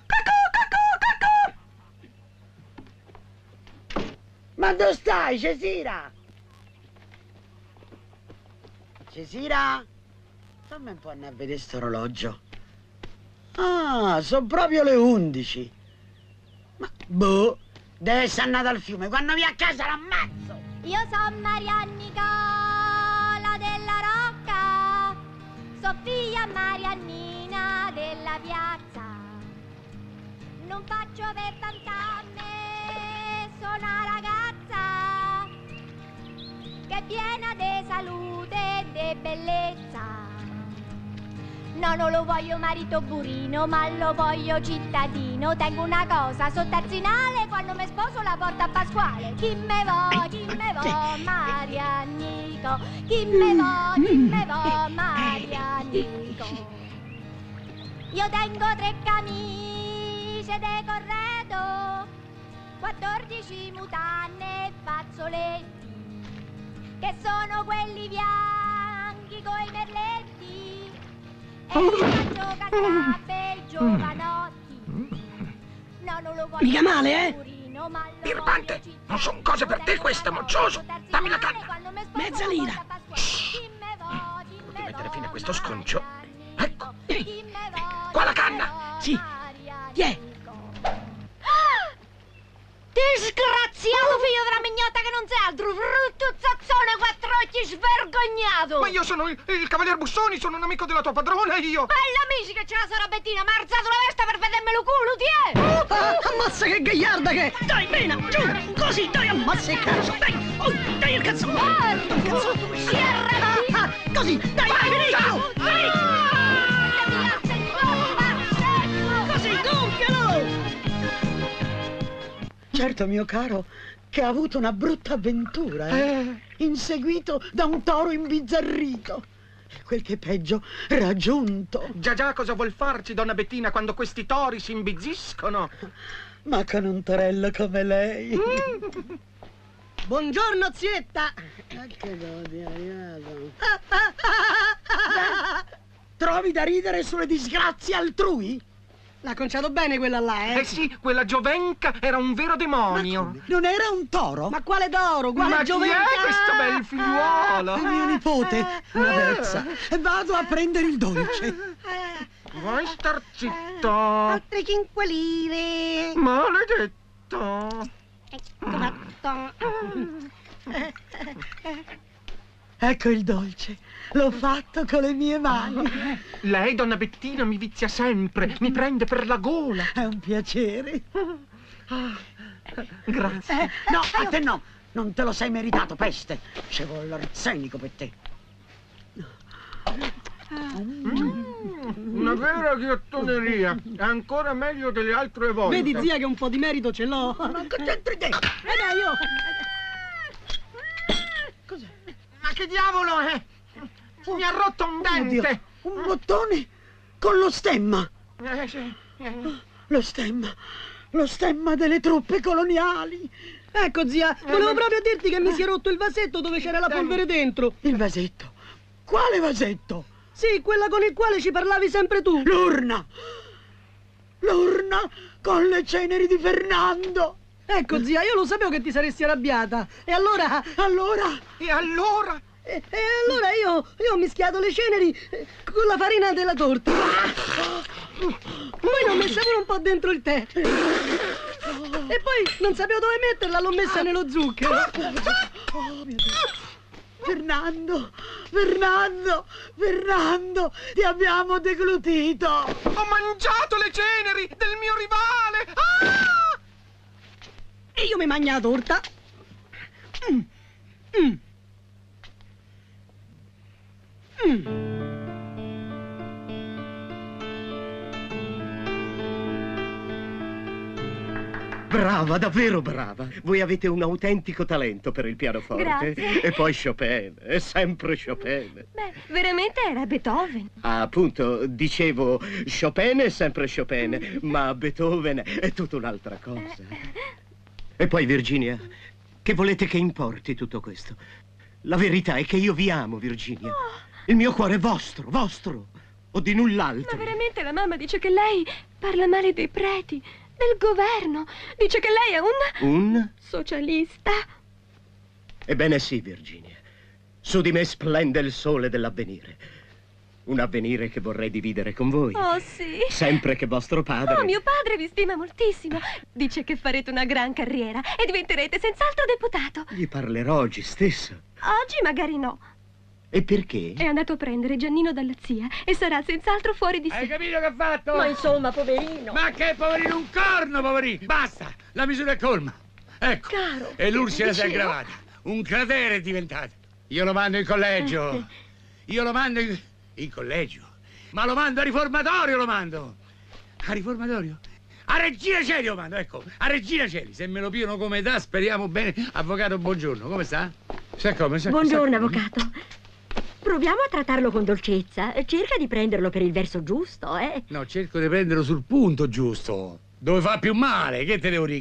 Ma dove stai, Cesira? Cesira? Fammi un po' andare a vedere sto orologio. Ah, sono proprio le 11. Ma, boh, deve essere andata al fiume. Quando viene a casa l'ammazzo. Io sono Maria Nicola della Rocca, sono figlia Mariannina della piazza. Non faccio per tant'anni, sono una ragazza che è piena di salute e di bellezza. No, non lo voglio marito burino, ma lo voglio cittadino. Tengo una cosa sotto arsenale, quando mi sposo la porta a Pasquale. Chi me vo, Mariannico. Chi me vo, Mariannico. Io tengo 3 camicie de corredo, 14 mutanne e fazzoletti, che sono quelli bianchi coi merletti. E io faccio cascappe i giovanotti. No, non lo voglio. Mica male, Birbante, non son cose per te queste, moccioso. Dammi la canna. Mezza lira. Devo mettere fine a questo sconcio. Ecco. Qua la canna. Sì. Tiè. Disgraziato figlio della mignotta che non sei altro, brutto zazzone, 4 occhi svergognato! Ma io sono il cavalier Bussoni, sono un amico della tua padrona, io! Bella amici che c'è la Sarabettina, mi ha alzato la vesta per vedermelo culo, tiè! Ammazza che gagliarda che è! Dai, mena, giù, così, dai, ammazza il cazzo, dai, dai il cazzo! Così, dai, vai, Vinicio! Così, gonfialo! Certo, mio caro, che ha avuto una brutta avventura, inseguito da un toro imbizzarrito. E quel che è peggio, raggiunto. Già, cosa vuol farci, donna Bettina, quando questi tori si imbizziscono? Ma con un torello come lei. Buongiorno, zietta. Che dodi, arrivato. Trovi da ridere sulle disgrazie altrui? L'ha conciato bene quella là, Eh sì, quella Giovenca era un vero demonio. Non era un toro? Ma quale toro? Quale Giovenca? Ma chi è questo bel figliuolo? Il mio nipote, una versa. Vado a prendere il dolce. Vuoi star zitto? Altre 5 lire. Maledetto. Ecco il dolce. L'ho fatto con le mie mani. Lei, donna Bettina, mi vizia sempre. Mi prende per la gola. È un piacere. Grazie. No, a te no. Non te lo sei meritato, peste. Ci vuole l'arsenico per te. Una vera ghiottoneria. È ancora meglio delle altre volte. Vedi, zia, che un po' di merito ce l'ho. Non concentri te. Dai, io. Cos'è? Ma che diavolo è? Mi ha rotto un dente! Oddio, un bottone con lo stemma! Sì. Lo stemma delle truppe coloniali! Ecco, zia, volevo proprio dirti che mi si è rotto il vasetto dove c'era la polvere dentro! Il vasetto? Quale vasetto? Sì, quella con il quale ci parlavi sempre tu! L'urna! L'urna con le ceneri di Fernando! Ecco, zia, io lo sapevo che ti saresti arrabbiata! E allora? E allora? E allora io ho mischiato le ceneri con la farina della torta. Poi l'ho messa pure un po' dentro il tè. E poi non sapevo dove metterla, l'ho messa nello zucchero. Oh mio Dio. Fernando, ti abbiamo deglutito. Ho mangiato le ceneri del mio rivale. Ah! E io mi mangio la torta. Brava, davvero brava. Voi avete un autentico talento per il pianoforte. Grazie. E poi Chopin, è sempre Chopin. Beh, veramente era Beethoven. Ah, appunto, dicevo, Chopin è sempre Chopin, ma Beethoven è tutta un'altra cosa. E poi, Virginia, che volete che importi tutto questo? La verità è che io vi amo, Virginia. Il mio cuore è vostro, o di null'altro. Ma veramente la mamma dice che lei parla male dei preti, del governo. Dice che lei è un socialista. Ebbene sì, Virginia. Su di me splende il sole dell'avvenire. Un avvenire che vorrei dividere con voi. Oh, sì. Sempre che vostro padre... Oh, mio padre vi stima moltissimo. Dice che farete una gran carriera e diventerete senz'altro deputato. Gli parlerò oggi stesso. Oggi magari no. E perché? È andato a prendere Giannino dalla zia e sarà senz'altro fuori di sé. Hai capito che ha fatto? Ma insomma, poverino. Ma che poverino, un corno, poverino! Basta, la misura è colma. Ecco. Caro. E l'Ursula si è dicevo? aggravata. Un cratere è diventato. Io lo mando in collegio. Io lo mando in collegio. Ma lo mando a riformatorio, lo mando. A riformatorio? A Regina Coeli lo mando, ecco. A Regina Coeli. Se me lo piano come età, speriamo bene. Avvocato, buongiorno. Come sta? Buongiorno, avvocato. Proviamo a trattarlo con dolcezza. Cerca di prenderlo per il verso giusto, eh? No, cerco di prenderlo sul punto giusto. Dove fa più male? Che te devo dire?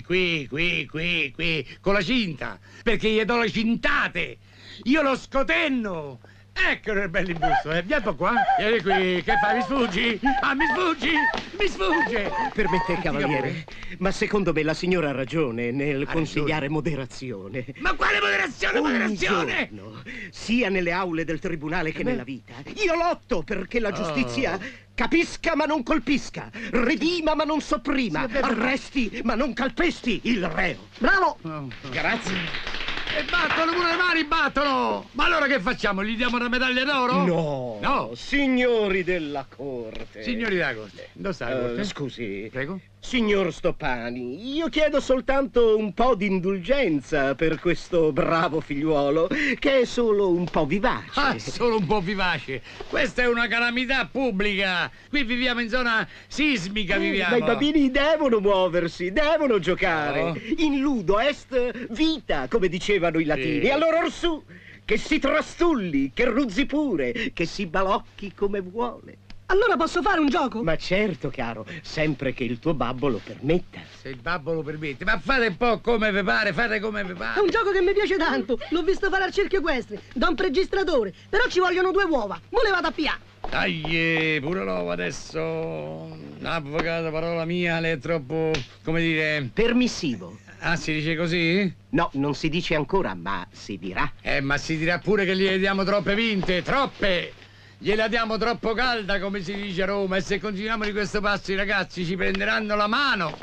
Qui, con la cinta. Perché gli do le cintate. Io lo scotenno. Eccolo il bello imbusto, vieni qua. Vieni qui, che fai? Mi sfuggi? Ah, mi sfuggi? Mi sfugge! Permette, cavaliere, ma secondo me la signora ha ragione nel consigliare moderazione. Ma quale moderazione, moderazione? Giorno, sia nelle aule del tribunale che nella vita, io lotto perché la giustizia capisca ma non colpisca, redima ma non sopprima, arresti ma non calpesti il reo. Bravo! Grazie. E battono pure le mani, battono! Ma allora che facciamo? Gli diamo una medaglia d'oro? No, no, signori della corte. Signori della corte, dove sta la corte? Scusi, prego. Signor Stoppani, io chiedo soltanto un po' di indulgenza per questo bravo figliuolo che è solo un po' vivace. Ah, solo un po' vivace. Questa è una calamità pubblica. Qui viviamo in zona sismica, viviamo. Ma i bambini devono muoversi, devono giocare. No. In ludo est vita, come dicevano i latini. Sì. Allora orsù, che si trastulli, che ruzzi pure, che si balocchi come vuole. Allora posso fare un gioco? Ma certo, caro, sempre che il tuo babbo lo permetta. Se il babbo lo permette. Ma fate un po' come vi pare, fate come vi È pare. un gioco che mi piace tanto. L'ho visto fare al circo equestre, da un registratore. Però ci vogliono 2 uova. Mo le vado a pià. Dai, pure l'uovo adesso. Avvocato, parola mia, lei è troppo, come dire... Permissivo. Ah, si dice così? No, non si dice ancora, ma si dirà. Ma si dirà pure che gli diamo troppe vinte, troppe! Gliela diamo troppo calda, come si dice a Roma, e se continuiamo di questo passo i ragazzi ci prenderanno la mano.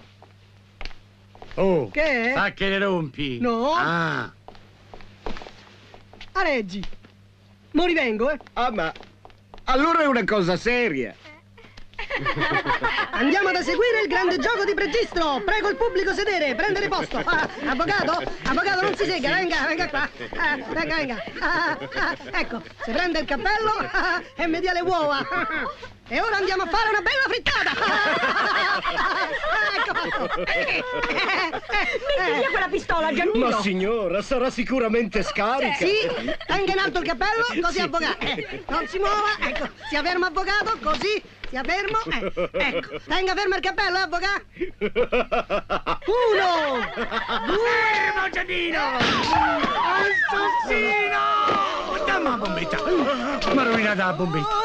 Oh, che è? Fa che le rompi. No. Ah. A Reggi. Mo rivengo, eh. Ah, ma allora è una cosa seria. Andiamo ad eseguire il grande gioco di pregistro. Prego il pubblico sedere, prendere posto. Avvocato? Avvocato, non si sega, venga qua. Venga. Ecco, si prende il cappello e mi dia le uova. E ora andiamo a fare una bella frittata. Metti via quella pistola, Giannino. Ma signora, sarà sicuramente scarica. Sì, tenga in alto il cappello, così avvocato. Non si muova, ecco, sia fermo avvocato, così, sia fermo. Ecco, tenga fermo il cappello, avvocato. 1, 2, Giannino! Assassino! Dammi la bombetta! Mi ha rovinata la bombetta!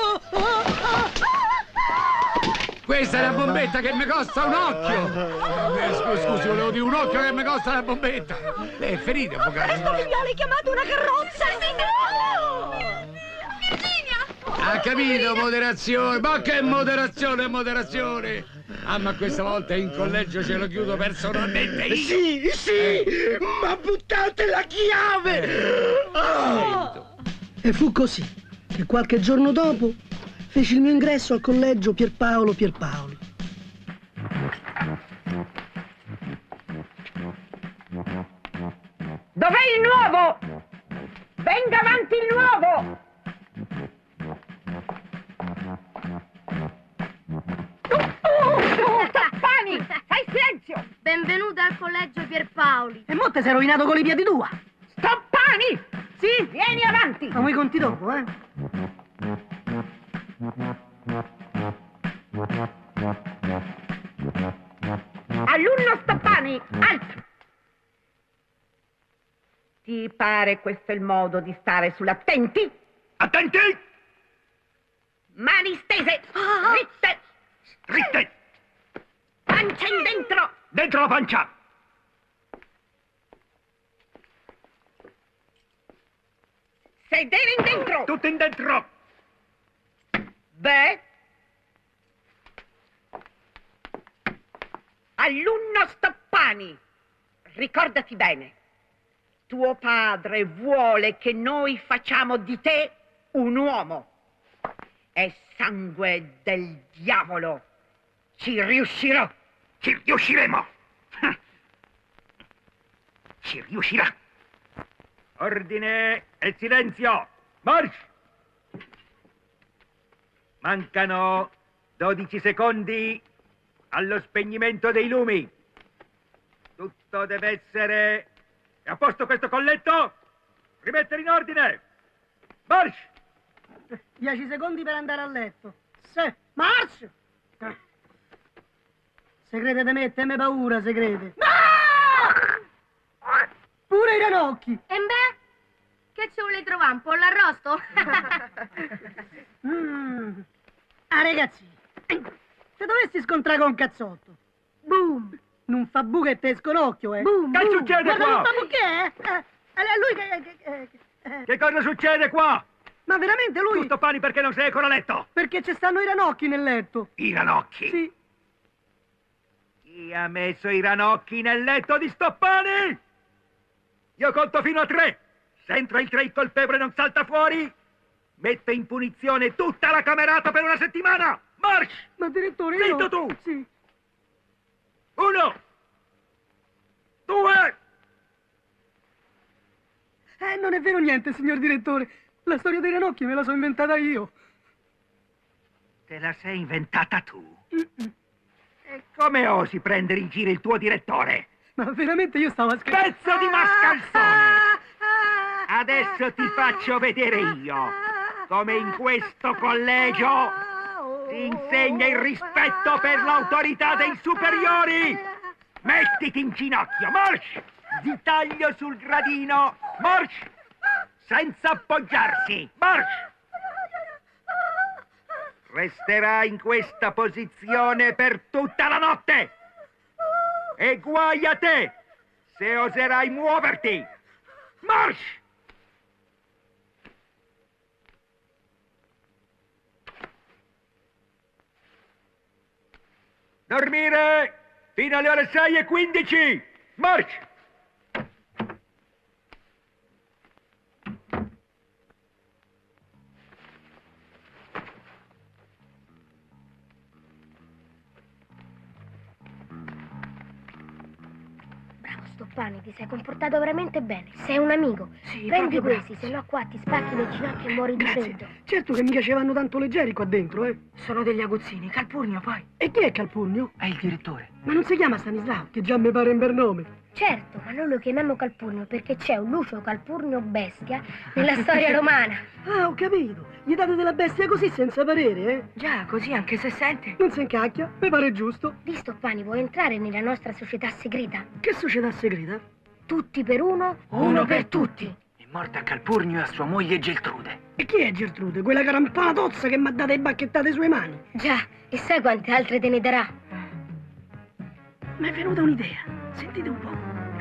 Questa è la bombetta che mi costa un occhio! Scusi, volevo dire un occhio che mi costa la bombetta! Lei è ferita, avvocato? Presto, figlioli, chiamate una carrozza! No! Virginia! Ha capito, moderazione? Ma che moderazione! Ah, ma questa volta in collegio ce lo chiudo personalmente io! Sì, ma buttate la chiave! E fu così che qualche giorno dopo feci il mio ingresso al collegio Pierpaolo Pierpaoli. Dov'è il nuovo? Venga avanti il nuovo! Tappani, fai silenzio! Benvenuta al collegio Pierpaoli. E mo te sei rovinato con i piedi tua. Stoppani! Sì, vieni avanti! Ma vuoi conti dopo, eh? Alunno Stoppani, alto! Ti pare questo il modo di stare sull'attenti? Attenti! Mani stese! Dritte! Dritte! Pancia in dentro! Dentro la pancia! Sedere in dentro! Tutti in dentro! Beh, alunno Stoppani, ricordati bene, tuo padre vuole che noi facciamo di te un uomo. È sangue del diavolo. Ci riuscirò. Ci riusciremo. Ci riuscirà. Ordine e silenzio. March! Mancano 12 secondi allo spegnimento dei lumi. Tutto deve essere... È a posto questo colletto? Rimettere in ordine. March! 10 secondi per andare a letto. March! Se crede di me, teme paura, se crede. Pure i ranocchi. E beh, che ci vuole trovare? Un pollo arrosto? Ah, ragazzi, se dovessi scontrare con Cazzotto. Boom! Non fa bu che te sconocchio, Boom, che succede Guarda, qua? non fa bu che è? È lui Che cosa succede qua? Ma veramente lui... Tu Stoppani perché non sei ancora a letto? Perché ci stanno i ranocchi nel letto. I ranocchi? Sì. Chi ha messo i ranocchi nel letto di Stoppani? Io conto fino a 3. Se entra il 3 il colpevole non salta fuori, metto in punizione tutta la camerata per una settimana. March! Ma direttore, Zitto io... tu! Sì. 1, 2. Non è vero niente, signor direttore. La storia dei ranocchi me la sono inventata io. Te la sei inventata tu? E come osi prendere in giro il tuo direttore? Ma veramente io stavo a scherzare. Pezzo di mascalzone! Adesso ti faccio vedere io come in questo collegio si insegna il rispetto per l'autorità dei superiori. Mettiti in ginocchio, march! Di taglio sul gradino, march! Senza appoggiarsi, march! Resterà in questa posizione per tutta la notte! E guai a te se oserai muoverti! March! Dormire fino alle ore 6:15! March! Stoppani, ti sei comportato veramente bene. Sei un amico. Sì, prendi proprio questi, se no qua ti spacchi le ginocchia e muori di freddo. Certo che mica ci vanno tanto leggeri qua dentro, Sono degli aguzzini. Calpurnio, poi. E chi è Calpurnio? È il direttore. Ma non si chiama Stanislao, che già mi pare un bel nome. Certo, ma noi lo chiamiamo Calpurnio perché c'è un Lucio Calpurnio bestia nella storia romana. Ah, ho capito. Gli date della bestia così senza parere, Già, così anche se sente. Non si incacchia, mi pare giusto. Di Stoppani, vuoi entrare nella nostra società segreta? Che società segreta? Tutti per uno, uno per tutti. È morta Calpurnio e a sua moglie Geltrude. E chi è Geltrude? Quella carampana tozza che mi ha dato le bacchettate sulle mani. Già, e sai quante altre te ne darà? Mi è venuta un'idea. Sentite un po'.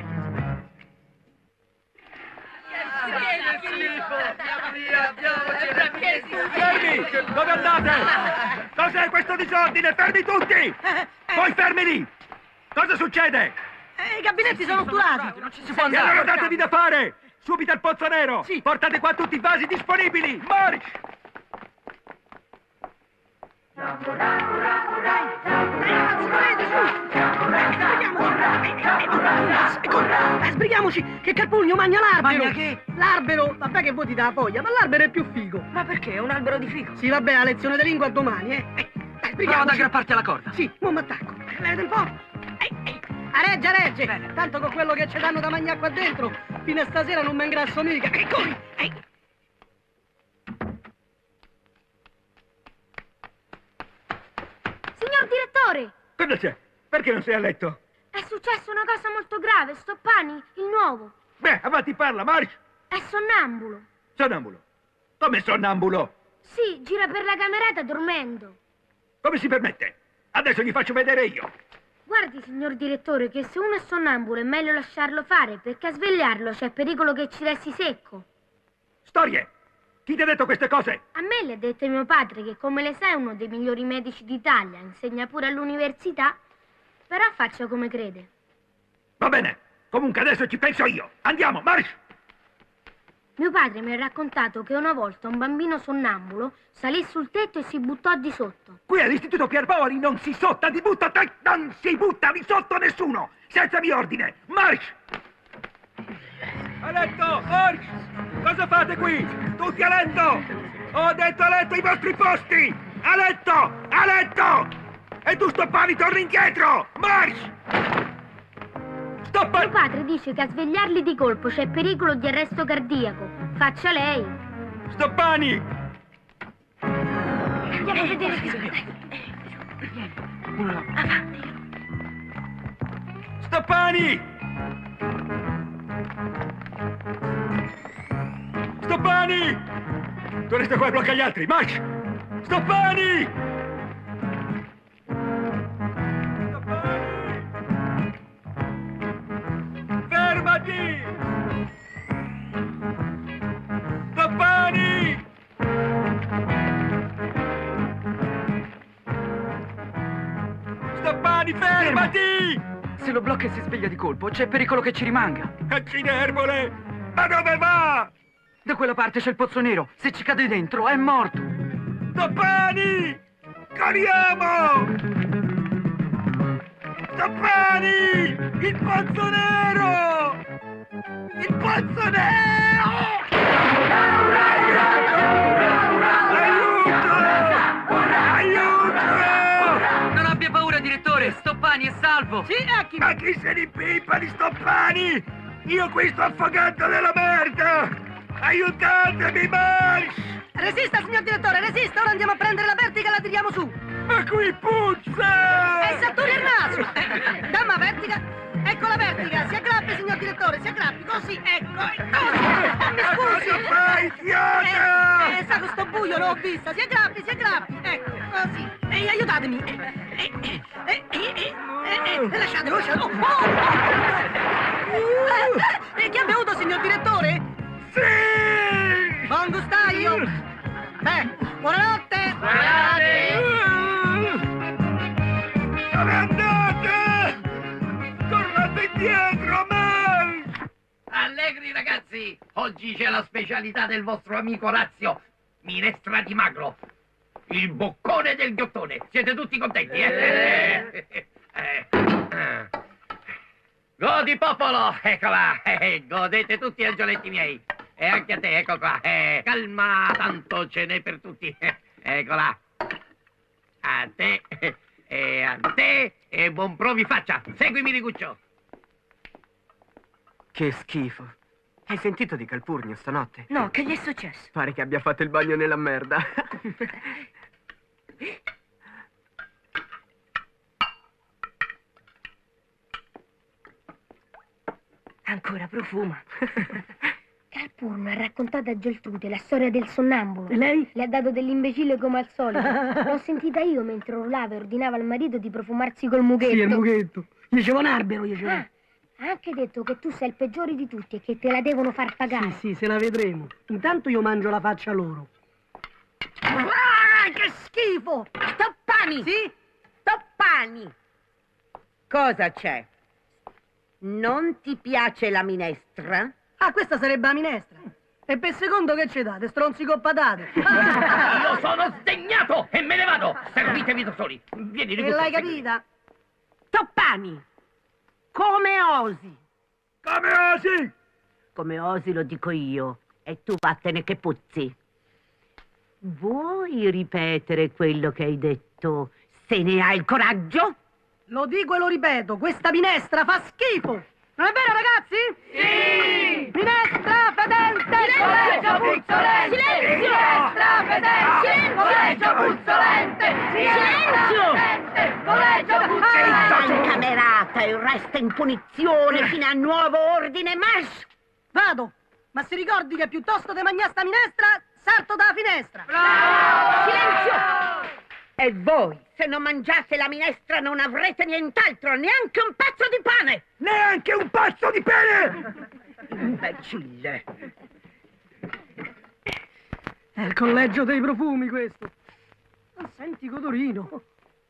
Fermi! Dove andate? Cos'è questo disordine? Fermi tutti! Poi fermi lì! Cosa succede? I gabinetti sono otturati. Non ci si può E andare. allora datevi da fare! Subito al pozzo nero! Sì. Portate qua tutti i vasi disponibili! March! Sbrighiamoci, che Calpurnio mangia l'albero. Mangia che? L'albero, vabbè che voi ti dà la poglia, ma l'albero è più figo. Ma perché? È un albero di figo. Sì, vabbè, la lezione di lingua domani, Dai, Prova ad sbrighiamoci. aggrapparti alla corda. Sì, mo' m'attacco. Vedete un po'? Regge, regge. Bene. Tanto con quello che ci danno da mangiare qua dentro, fino a stasera non mi ingrasso mica. Corri. Signor direttore, Cosa c'è? Perché non sei a letto? è successa una cosa molto grave. Stoppani, il nuovo, Beh, avanti parla, March! è sonnambulo. Sonnambulo. Come sonnambulo? Sì, gira per la camerata dormendo. Come si permette? Adesso gli faccio vedere io. Guardi, signor direttore, che se uno è sonnambulo è meglio lasciarlo fare, perché a svegliarlo c'è pericolo che ci resti secco. Storie! Chi ti ha detto queste cose? A me le ha detto mio padre che, come le sai, è uno dei migliori medici d'Italia, insegna pure all'università, però faccia come crede. Va bene, comunque adesso ci penso io. Andiamo, marcia! Mio padre mi ha raccontato che una volta un bambino sonnambulo salì sul tetto e si buttò di sotto. Qui all'Istituto Pierpaoli non si sotta di butta, non si butta di sotto nessuno, senza mio ordine. Marcia! A letto, marcia! Cosa fate qui? Tutti a letto! Ho detto a letto i vostri posti! A letto! A letto! E tu, Stoppani, torni indietro! Marcia! Mio padre dice che a svegliarli di colpo c'è pericolo di arresto cardiaco. Faccia lei. Stoppani! Andiamo a vedere che succede. Avanti. Stoppani! Stoppani! Tu resta qua e blocca gli altri, marcia! Stoppani! Fermati! Stoppani! Stoppani, fermati! Se lo blocca e si sveglia di colpo, c'è pericolo che ci rimanga. Acciderbole! Ma dove va? Da quella parte c'è il pozzo nero. Se ci cade dentro, è morto. Stoppani! Corriamo! Stoppani! Il pozzo nero! Il pozzo nero! Non abbia paura, direttore! Stoppani è salvo! Sì, ecco! Ma chi se ne impippa di Stoppani? Io qui sto affogando nella merda! Aiutatemi, marcia! Resista, signor direttore, resista! Ora andiamo a prendere la vertica e la tiriamo su! Ma qui puzza! E satturi il naso! Damma vertica! Ecco la vertica! Si aggrappi, signor direttore, si aggrappi! Così, ecco! Mi scusi! Cosa fai, idiota? Sa questo buio, l'ho vista! Si aggrappi! Ecco, così! Ehi, aiutatemi! Lasciatelo! Chi ha bevuto, signor direttore? Sì! Buon gustaio! Buonanotte! Dove andate? Tornate indietro, man! Allegri, ragazzi! Oggi c'è la specialità del vostro amico Orazio. Minestra di magro. Il boccone del ghiottone. Siete tutti contenti, Godi, popolo! Eccola! Godete tutti, angioletti miei. E anche a te, ecco qua. Calma, tanto ce n'è per tutti. Eccola. A te, e a te, e buon provifaccia. Seguimi, Riguccio. Che schifo. Hai sentito di Calpurnio stanotte? No, che gli è successo? Pare che abbia fatto il bagno nella merda. Ancora profuma. Calpurnio ha raccontato a Geltrude la storia del sonnambulo. E lei? Le ha dato dell'imbecille come al solito. L'ho sentita io mentre urlava e ordinava al marito di profumarsi col mughetto. Sì, il mughetto. Gli diceva un albero, gli diceva. Ha anche detto che tu sei il peggiore di tutti e che te la devono far pagare. Sì, se la vedremo. Intanto io mangio la faccia loro. Che schifo! Stoppani! Sì? Stoppani! Cosa c'è? Non ti piace la minestra? Ah, questa sarebbe la minestra. E per secondo che ci date? Stronzi con patate. Io sono sdegnato e me ne vado. Servitevi da soli. Vieni, E Riguccio. l'hai capita? Stoppani! Come osi? Come osi? Come osi lo dico io. E tu vattene che puzzi. Vuoi ripetere quello che hai detto, se ne hai il coraggio? Lo dico e lo ripeto, questa minestra fa schifo! Non è vero, ragazzi? Sì! Minestra fedente! Collegio puzzolente! Silenzio! Minestra fedente! Silenzio! Collegio puzzolente! Silenzio! Collegio puzzolente! Sei incamerata e resta in punizione fino a nuovo ordine, marcia! Vado! Ma si ricordi che piuttosto di mangiare sta minestra, salto dalla finestra! Silenzio! E voi, se non mangiate la minestra, non avrete nient'altro, neanche un pezzo di pane! Neanche un pezzo di pene! Imbecille! collegio dei profumi questo. Ma senti, Codorino.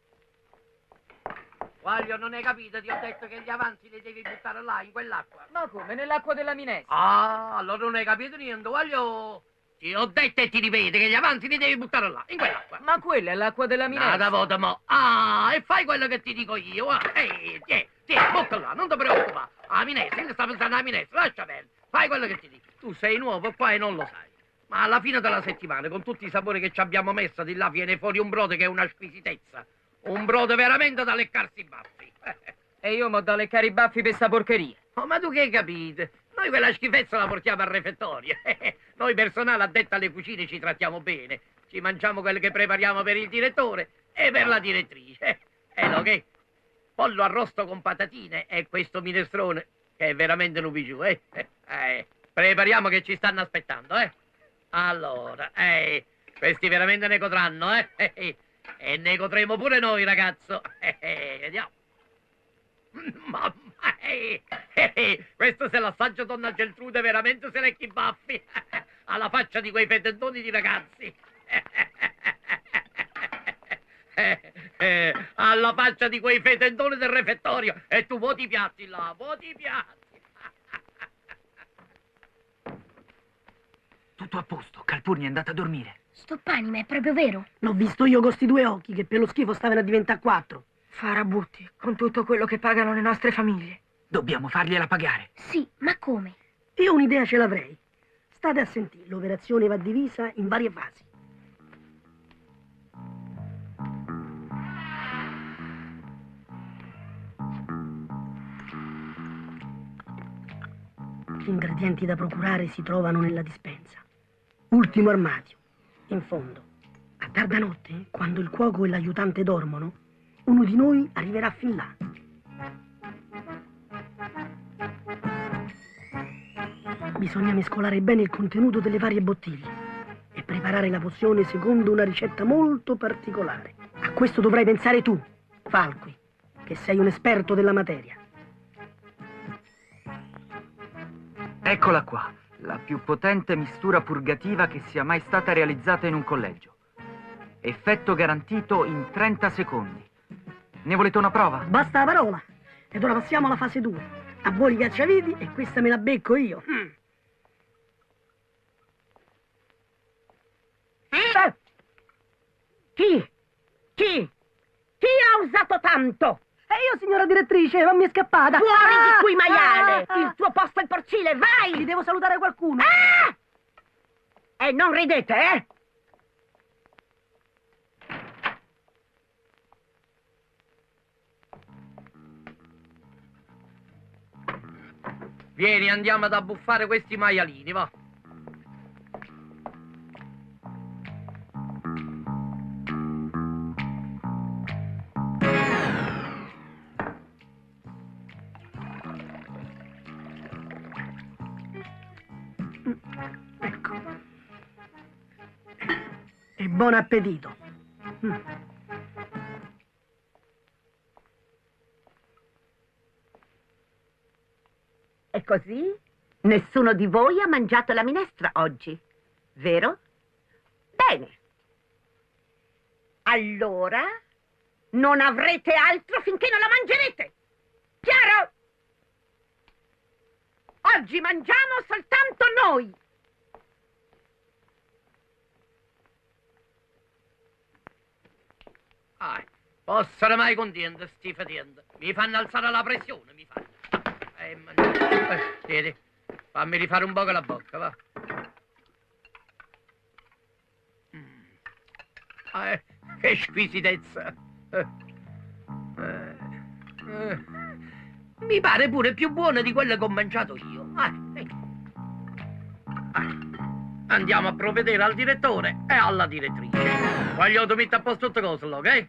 Guaglio, non hai capito? Ti ho detto che gli avanzi li devi buttare là, in quell'acqua. Ma come? Nell'acqua della minestra? Ah, allora non hai capito niente, Guaglio. Ti ho detto e ti ripeto che gli avanzi li devi buttare là, in quell'acqua. Ma quella è l'acqua della minestra. Nada volta, mo. Ah, e fai quello che ti dico io, ah. Tieni, bocca là, non ti preoccupare. Ah, minestra, che sta pensando alla minestra, lascia perdere. Fai quello che ti dico. Tu sei nuovo qua e non lo sai. Ma alla fine della settimana, con tutti i sapori che ci abbiamo messo, di là viene fuori un brodo che è una squisitezza. Un brodo veramente da leccarsi i baffi. E io m'ho da leccare i baffi per sta porcheria. Oh, ma tu che hai capito? Noi quella schifezza la portiamo al refettorio. Noi personale addetto alle cucine ci trattiamo bene. Ci mangiamo quello che prepariamo per il direttore e per la direttrice. E lo che? Pollo arrosto con patatine e questo minestrone, che è veramente un ubigiù, prepariamo che ci stanno aspettando, Allora, questi veramente ne godranno, E ne godremo pure noi, ragazzo. Vediamo. Mamma, questo se l'assaggio donna Geltrude veramente se lecchi i baffi. Alla faccia di quei fetentoni di ragazzi. Alla faccia di quei fetentoni del refettorio. E tu vuoti i piatti là, vuoti i piatti. Tutto a posto, Calpurnia è andata a dormire. Stoppani, ma è proprio vero? L'ho visto io con sti due occhi che per lo schifo stavano a diventare 4. Farabutti, con tutto quello che pagano le nostre famiglie. Dobbiamo fargliela pagare. Sì, ma come? Io un'idea ce l'avrei. State a sentire, l'operazione va divisa in varie fasi. Gli ingredienti da procurare si trovano nella dispensa. Ultimo armadio, in fondo. A tarda notte, quando il cuoco e l'aiutante dormono, uno di noi arriverà fin là. Bisogna mescolare bene il contenuto delle varie bottiglie e preparare la pozione secondo una ricetta molto particolare. A questo dovrai pensare tu, Falqui, che sei un esperto della materia. Eccola qua, la più potente mistura purgativa che sia mai stata realizzata in un collegio. Effetto garantito in 30 secondi. Ne volete una prova? Basta la parola. Ed ora passiamo alla fase 2. A voi li cacciaviti e questa me la becco io. Chi ha usato tanto? E io, signora direttrice, non mi è scappata. Fuori di qui, maiale! Il tuo posto è il porcile, vai! Ti devo salutare qualcuno. E non ridete, Vieni, andiamo ad abbuffare questi maialini, va. Ecco. E buon appetito. E così nessuno di voi ha mangiato la minestra oggi, vero? Bene. Allora non avrete altro finché non la mangerete. Chiaro? Oggi mangiamo soltanto noi. Possono mai contendere, sti fetienti. Mi fanno alzare la pressione, mi fanno. Tieni, fammi rifare un poco la bocca, va. Che squisitezza. Mi pare pure più buona di quella che ho mangiato io. Andiamo a provvedere al direttore e alla direttrice. Voglio che metti a posto tutte cose, ok?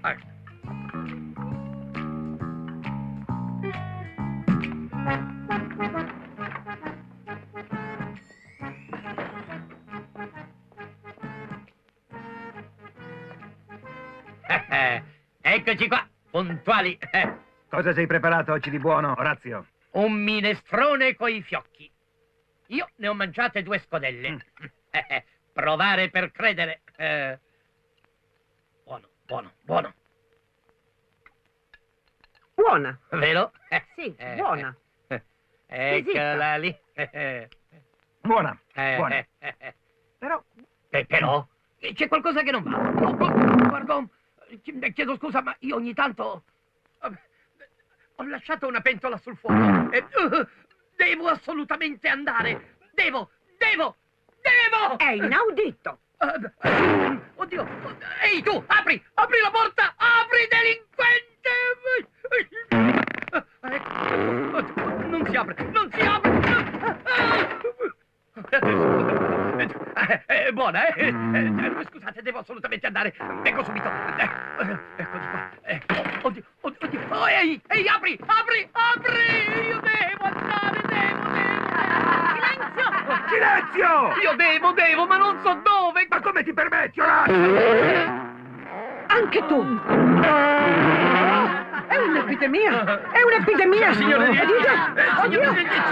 Eccoci qua, puntuali. Cosa sei preparato oggi di buono, Orazio? Un minestrone coi fiocchi. Io ne ho mangiate 2 scodelle. Provare per credere. Buono, buono, buono. Buona. Vero? Sì, buona. Eccola lì. Buona, buona. Però? Però? C'è qualcosa che non va. Guarda, chiedo scusa, ma io ogni tanto ho lasciato una pentola sul fuoco e devo assolutamente andare. Devo! È inaudito. Oddio! Ehi tu, apri la porta! Apri, delinquente! Non si apre! Buona, scusate, devo assolutamente andare. Vengo subito. Eccoci qua. Oddio. Oh, ehi, apri! Io devo andare, Silenzio! Io devo, ma non so dove! Ma come ti permetti, Orazio? Anche tu! È un'epidemia, signore! Oddio!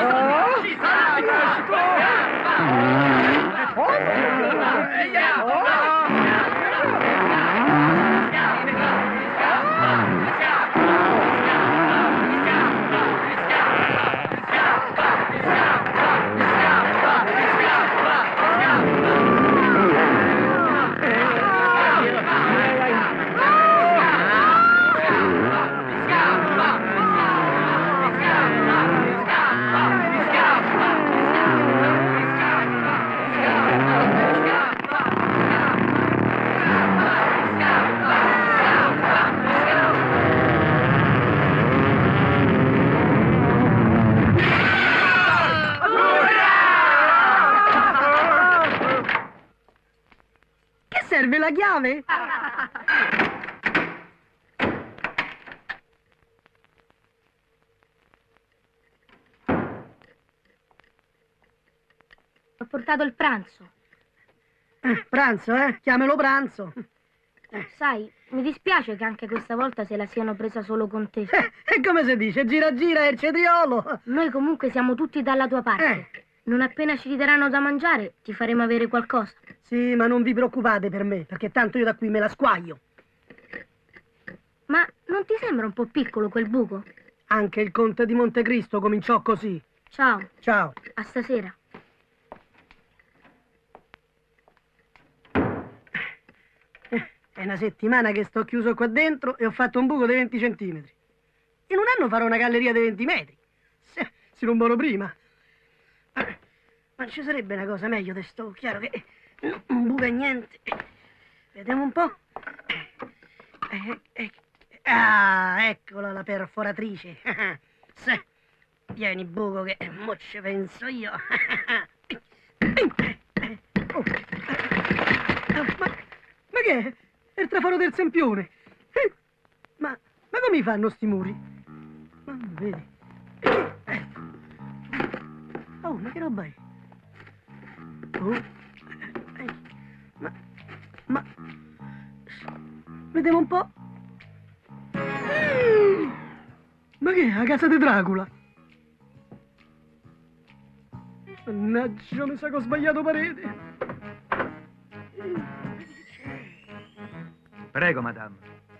Serve la chiave? Ho portato il pranzo. Pranzo, eh? Chiamalo pranzo. Sai, mi dispiace che anche questa volta se la siano presa solo con te. E come si dice? Gira gira il cetriolo. Noi comunque siamo tutti dalla tua parte. Non appena ci daranno da mangiare, ti faremo avere qualcosa. Sì, ma non vi preoccupate per me, perché tanto io da qui me la squaglio. Ma non ti sembra un po' piccolo quel buco? Anche il conte di Montecristo cominciò così. Ciao. Ciao. A stasera. È una settimana che sto chiuso qua dentro e ho fatto un buco di 20 centimetri. In un anno farò una galleria di 20 metri. Si rumbano prima. Ma ci sarebbe una cosa meglio di sto, chiaro che non buca niente. Vediamo un po'. Eccola la perforatrice. Vieni buco che mo ci penso io. Ma che è? È il traforo del Sempione. Ma come fanno sti muri? Ma vedi. Oh, ma che roba è? Oh. Ma vediamo un po'. Ma che è? La casa di Dracula? Mannaggia, mi sa che ho sbagliato parete. Prego, madame.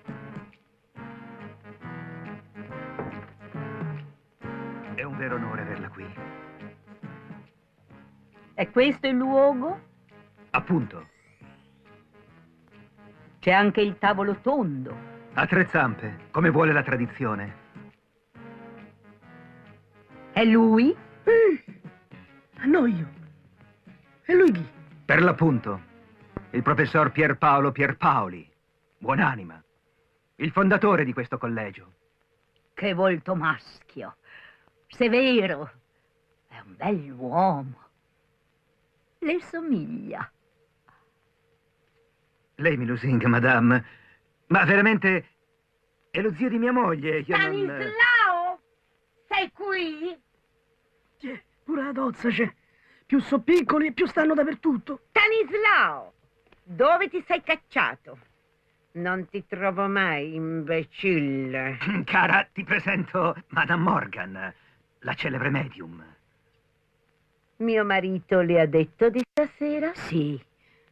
È un vero onore averla qui. E questo è il luogo? Appunto. C'è anche il tavolo tondo. A 3 zampe, come vuole la tradizione. È lui? No, io. E lui chi? Per l'appunto, il professor Pierpaolo Pierpaoli, buonanima, il fondatore di questo collegio. Che volto maschio, severo, è un bell'uomo. Le somiglia. Lei mi lusinga, madame, ma veramente è lo zio di mia moglie. Io non... Stanislao, sei qui? Pure la tozza c'è. Più so piccoli e più stanno dappertutto. Stanislao, dove ti sei cacciato? Non ti trovo mai, imbecille. Cara, ti presento Madame Morgan, la celebre medium. Mio marito le ha detto di stasera? Sì,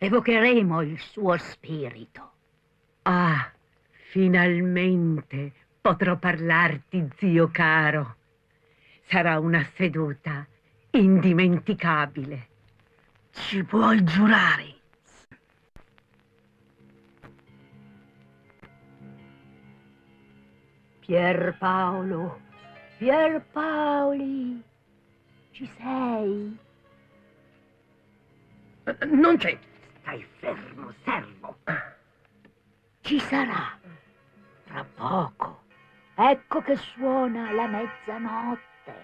Evocheremo il suo spirito. Ah, finalmente potrò parlarti, zio caro. Sarà una seduta indimenticabile. Ci puoi giurare? Pierpaolo, Pierpaoli, ci sei? Non c'è. Stai fermo, servo. Ci sarà. Fra poco. Ecco che suona la mezzanotte.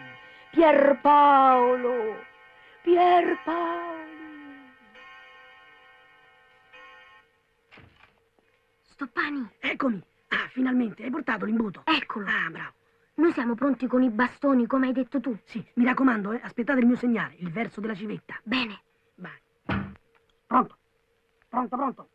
Pierpaolo, Pierpaoli. Stoppani. Eccomi. Ah, finalmente, hai portato l'imbuto. Eccolo. Ah, bravo. Noi siamo pronti con i bastoni, come hai detto tu. Sì, mi raccomando, aspettate il mio segnale, il verso della civetta. Bene. Vai. Pronto. Pronto, pronto.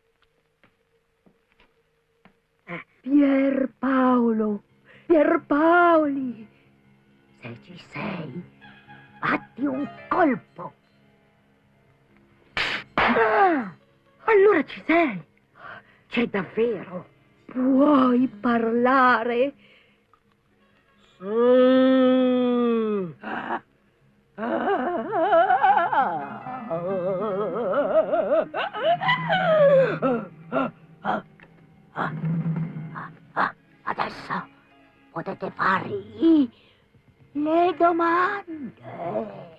Pierpaolo, Pierpaoli. Se ci sei, batti un colpo. Ah, allora ci sei. C'è davvero. Puoi parlare? Sì. Adesso potete fargli le domande.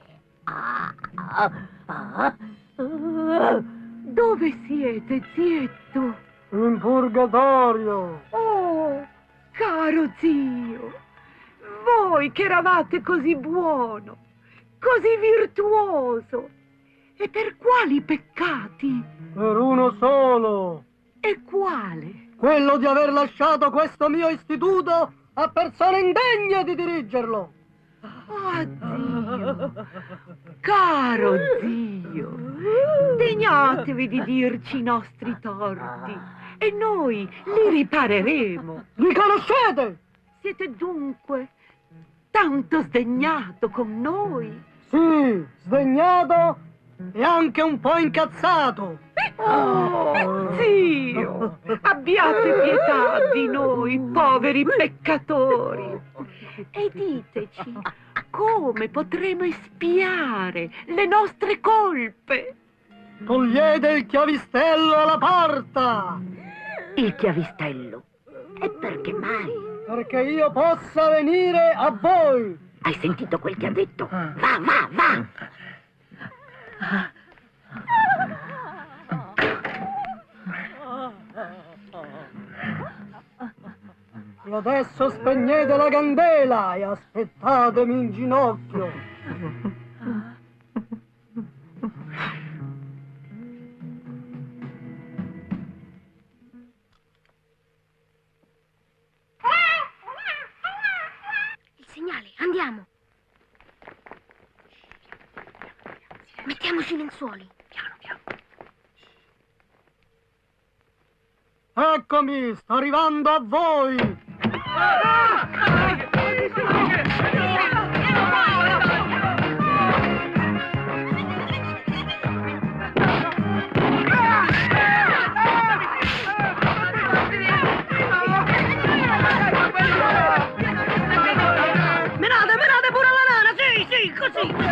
Dove siete, zietto? In purgatorio. Oh, caro zio, voi che eravate così buono, così virtuoso, e per quali peccati? Per uno solo. E quale? Quello di aver lasciato questo mio istituto a persone indegne di dirigerlo. Ah, zio, caro zio, degnatevi di dirci i nostri torti e noi li ripareremo. Li conoscete? Siete dunque tanto sdegnato con noi? Sì, sdegnato e anche un po' incazzato. Oh, zio, abbiate pietà di noi, poveri peccatori, e diteci come potremo espiare le nostre colpe. Togliete il chiavistello alla porta. Il chiavistello? E perché mai? Perché io possa venire a voi. Hai sentito quel che ha detto? Va, va, va! E adesso spegnete la candela e aspettatemi in ginocchio. Il segnale, andiamo. Mettiamoci i lenzuoli. Piano, piano. Eccomi, sto arrivando a voi. Menate pure la nana, sì, così.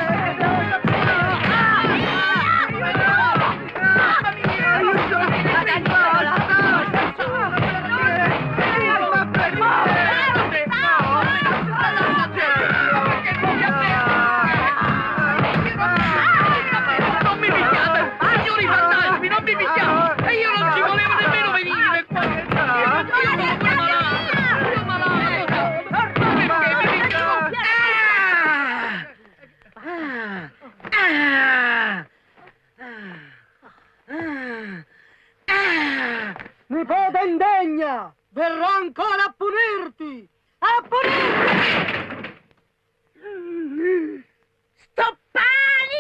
Nipote indegna, verrò ancora a punirti! A punirti! Stoppani!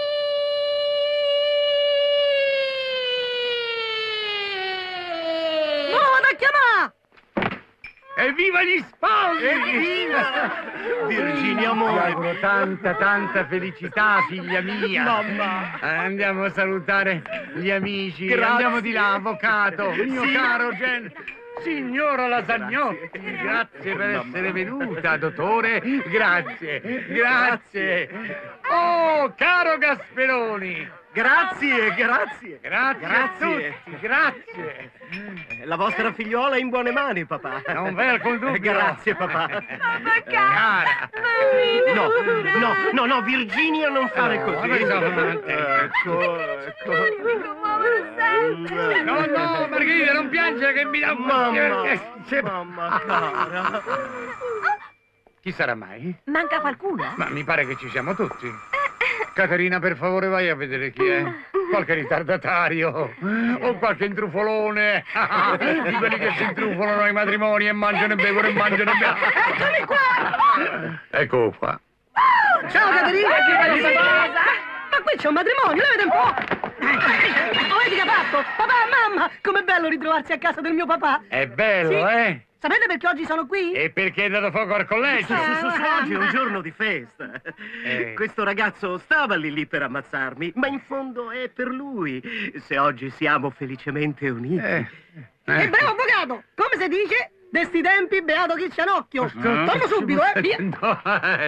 No, vado a chiamare! Evviva gli sposi! Evviva! Virginia, amore. Ti auguro tanta felicità, figlia mia. Mamma. Andiamo a salutare gli amici. Grazie. Andiamo di là, avvocato. Mio Sì. caro Signora Lasagnotti, grazie per essere venuta, dottore. Grazie. Oh, caro Gasperoni. Grazie. Grazie a tutti, grazie. La vostra figliuola è in buone mani, papà. Non v'è alcun dubbio. Grazie, papà. Papà, Cara. No, Virginia, non fare così. No, Margherita, non piangere che mi dà un Mamma cara. Chi sarà mai? Manca qualcuno? Ma mi pare che ci siamo tutti. Caterina, per favore, vai a vedere chi è. Qualche ritardatario o qualche intrufolone di quelli che si intrufolano ai matrimoni e mangiano e bevono e mangiano e bevono. Eccoli qua! Ecco qua. Ciao Caterina! Ma qui c'è un matrimonio, ne vede un po'? Vedi che ha fatto? Papà, mamma, com'è bello ritrovarsi a casa del mio papà. È bello, Sì. eh? Sapete perché oggi sono qui? E perché è dato fuoco al collegio? Su, oggi è un giorno di festa. Questo ragazzo stava lì per ammazzarmi, ma in fondo è per lui. Se oggi siamo felicemente uniti. E bravo avvocato, come si dice? D'esti tempi beato chi c'ha un occhio. Torno subito, via. No,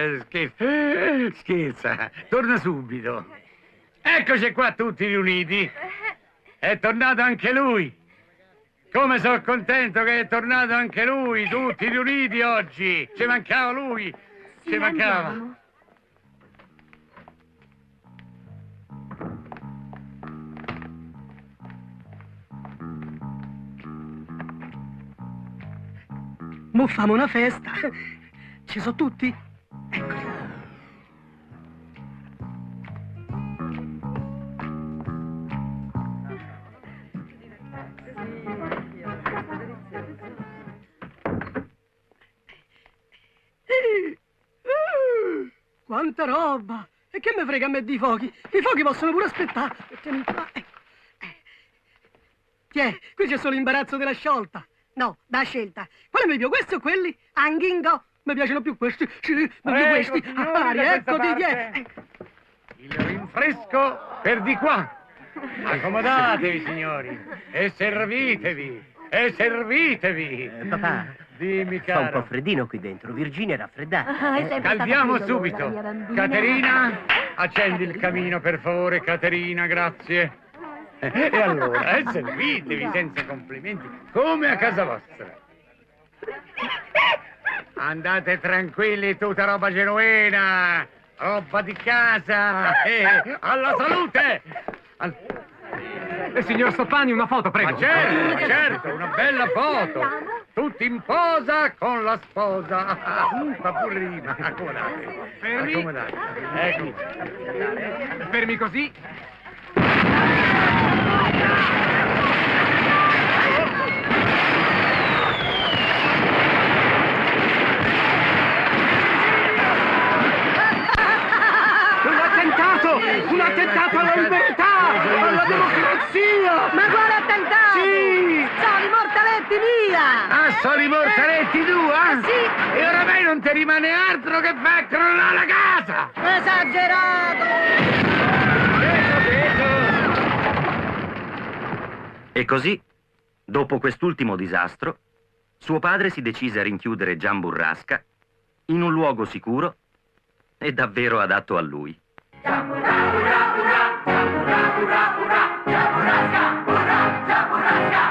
scherza. Torna subito. Eccoci qua tutti riuniti. È tornato anche lui. Come sono contento che è tornato anche lui, tutti riuniti oggi. Ci mancava lui. Ci mancava. Andiamo. Mo famo una festa. Ci sono tutti? Eccoli. Quanta roba! E che me frega a me di fuochi? I fuochi possono pure aspettare. Tieni qua. Tiè, qui c'è solo l'imbarazzo della sciolta. No, da scelta. Quale mi piace, questi o quelli? Anghingo? Mi piacciono più questi. Sì, meglio questi. signori, Pari, da questa eccoti, parte. tiè. Il rinfresco per di qua. Accomodatevi, signori, e servitevi. Papà, Dimmi, fa un po' caro. freddino qui dentro. Virginia è raffreddata. Caldiamo subito. Caterina, accendi il camino, per favore, Caterina, grazie. E allora, servitevi senza complimenti, come a casa vostra. Andate tranquilli, tutta roba genuina, roba di casa. Alla salute! Signor Stoppani, una foto, prego. Ma certo, una bella foto. Tutti in posa con la sposa. Ma pure rima, accomodate. Fermi. Accomodate. Ecco. Fermi così. Un attentato alla libertà, alla democrazia! Ma quale attentato? Sì! Sono i mortaletti mia! Ah, sono i mortaletti tua? Sì! E oramai non ti rimane altro che far crollare la casa! Esagerato! E così, dopo quest'ultimo disastro, suo padre si decise a rinchiudere Gian Burrasca in un luogo sicuro e davvero adatto a lui. Gian Burrasca,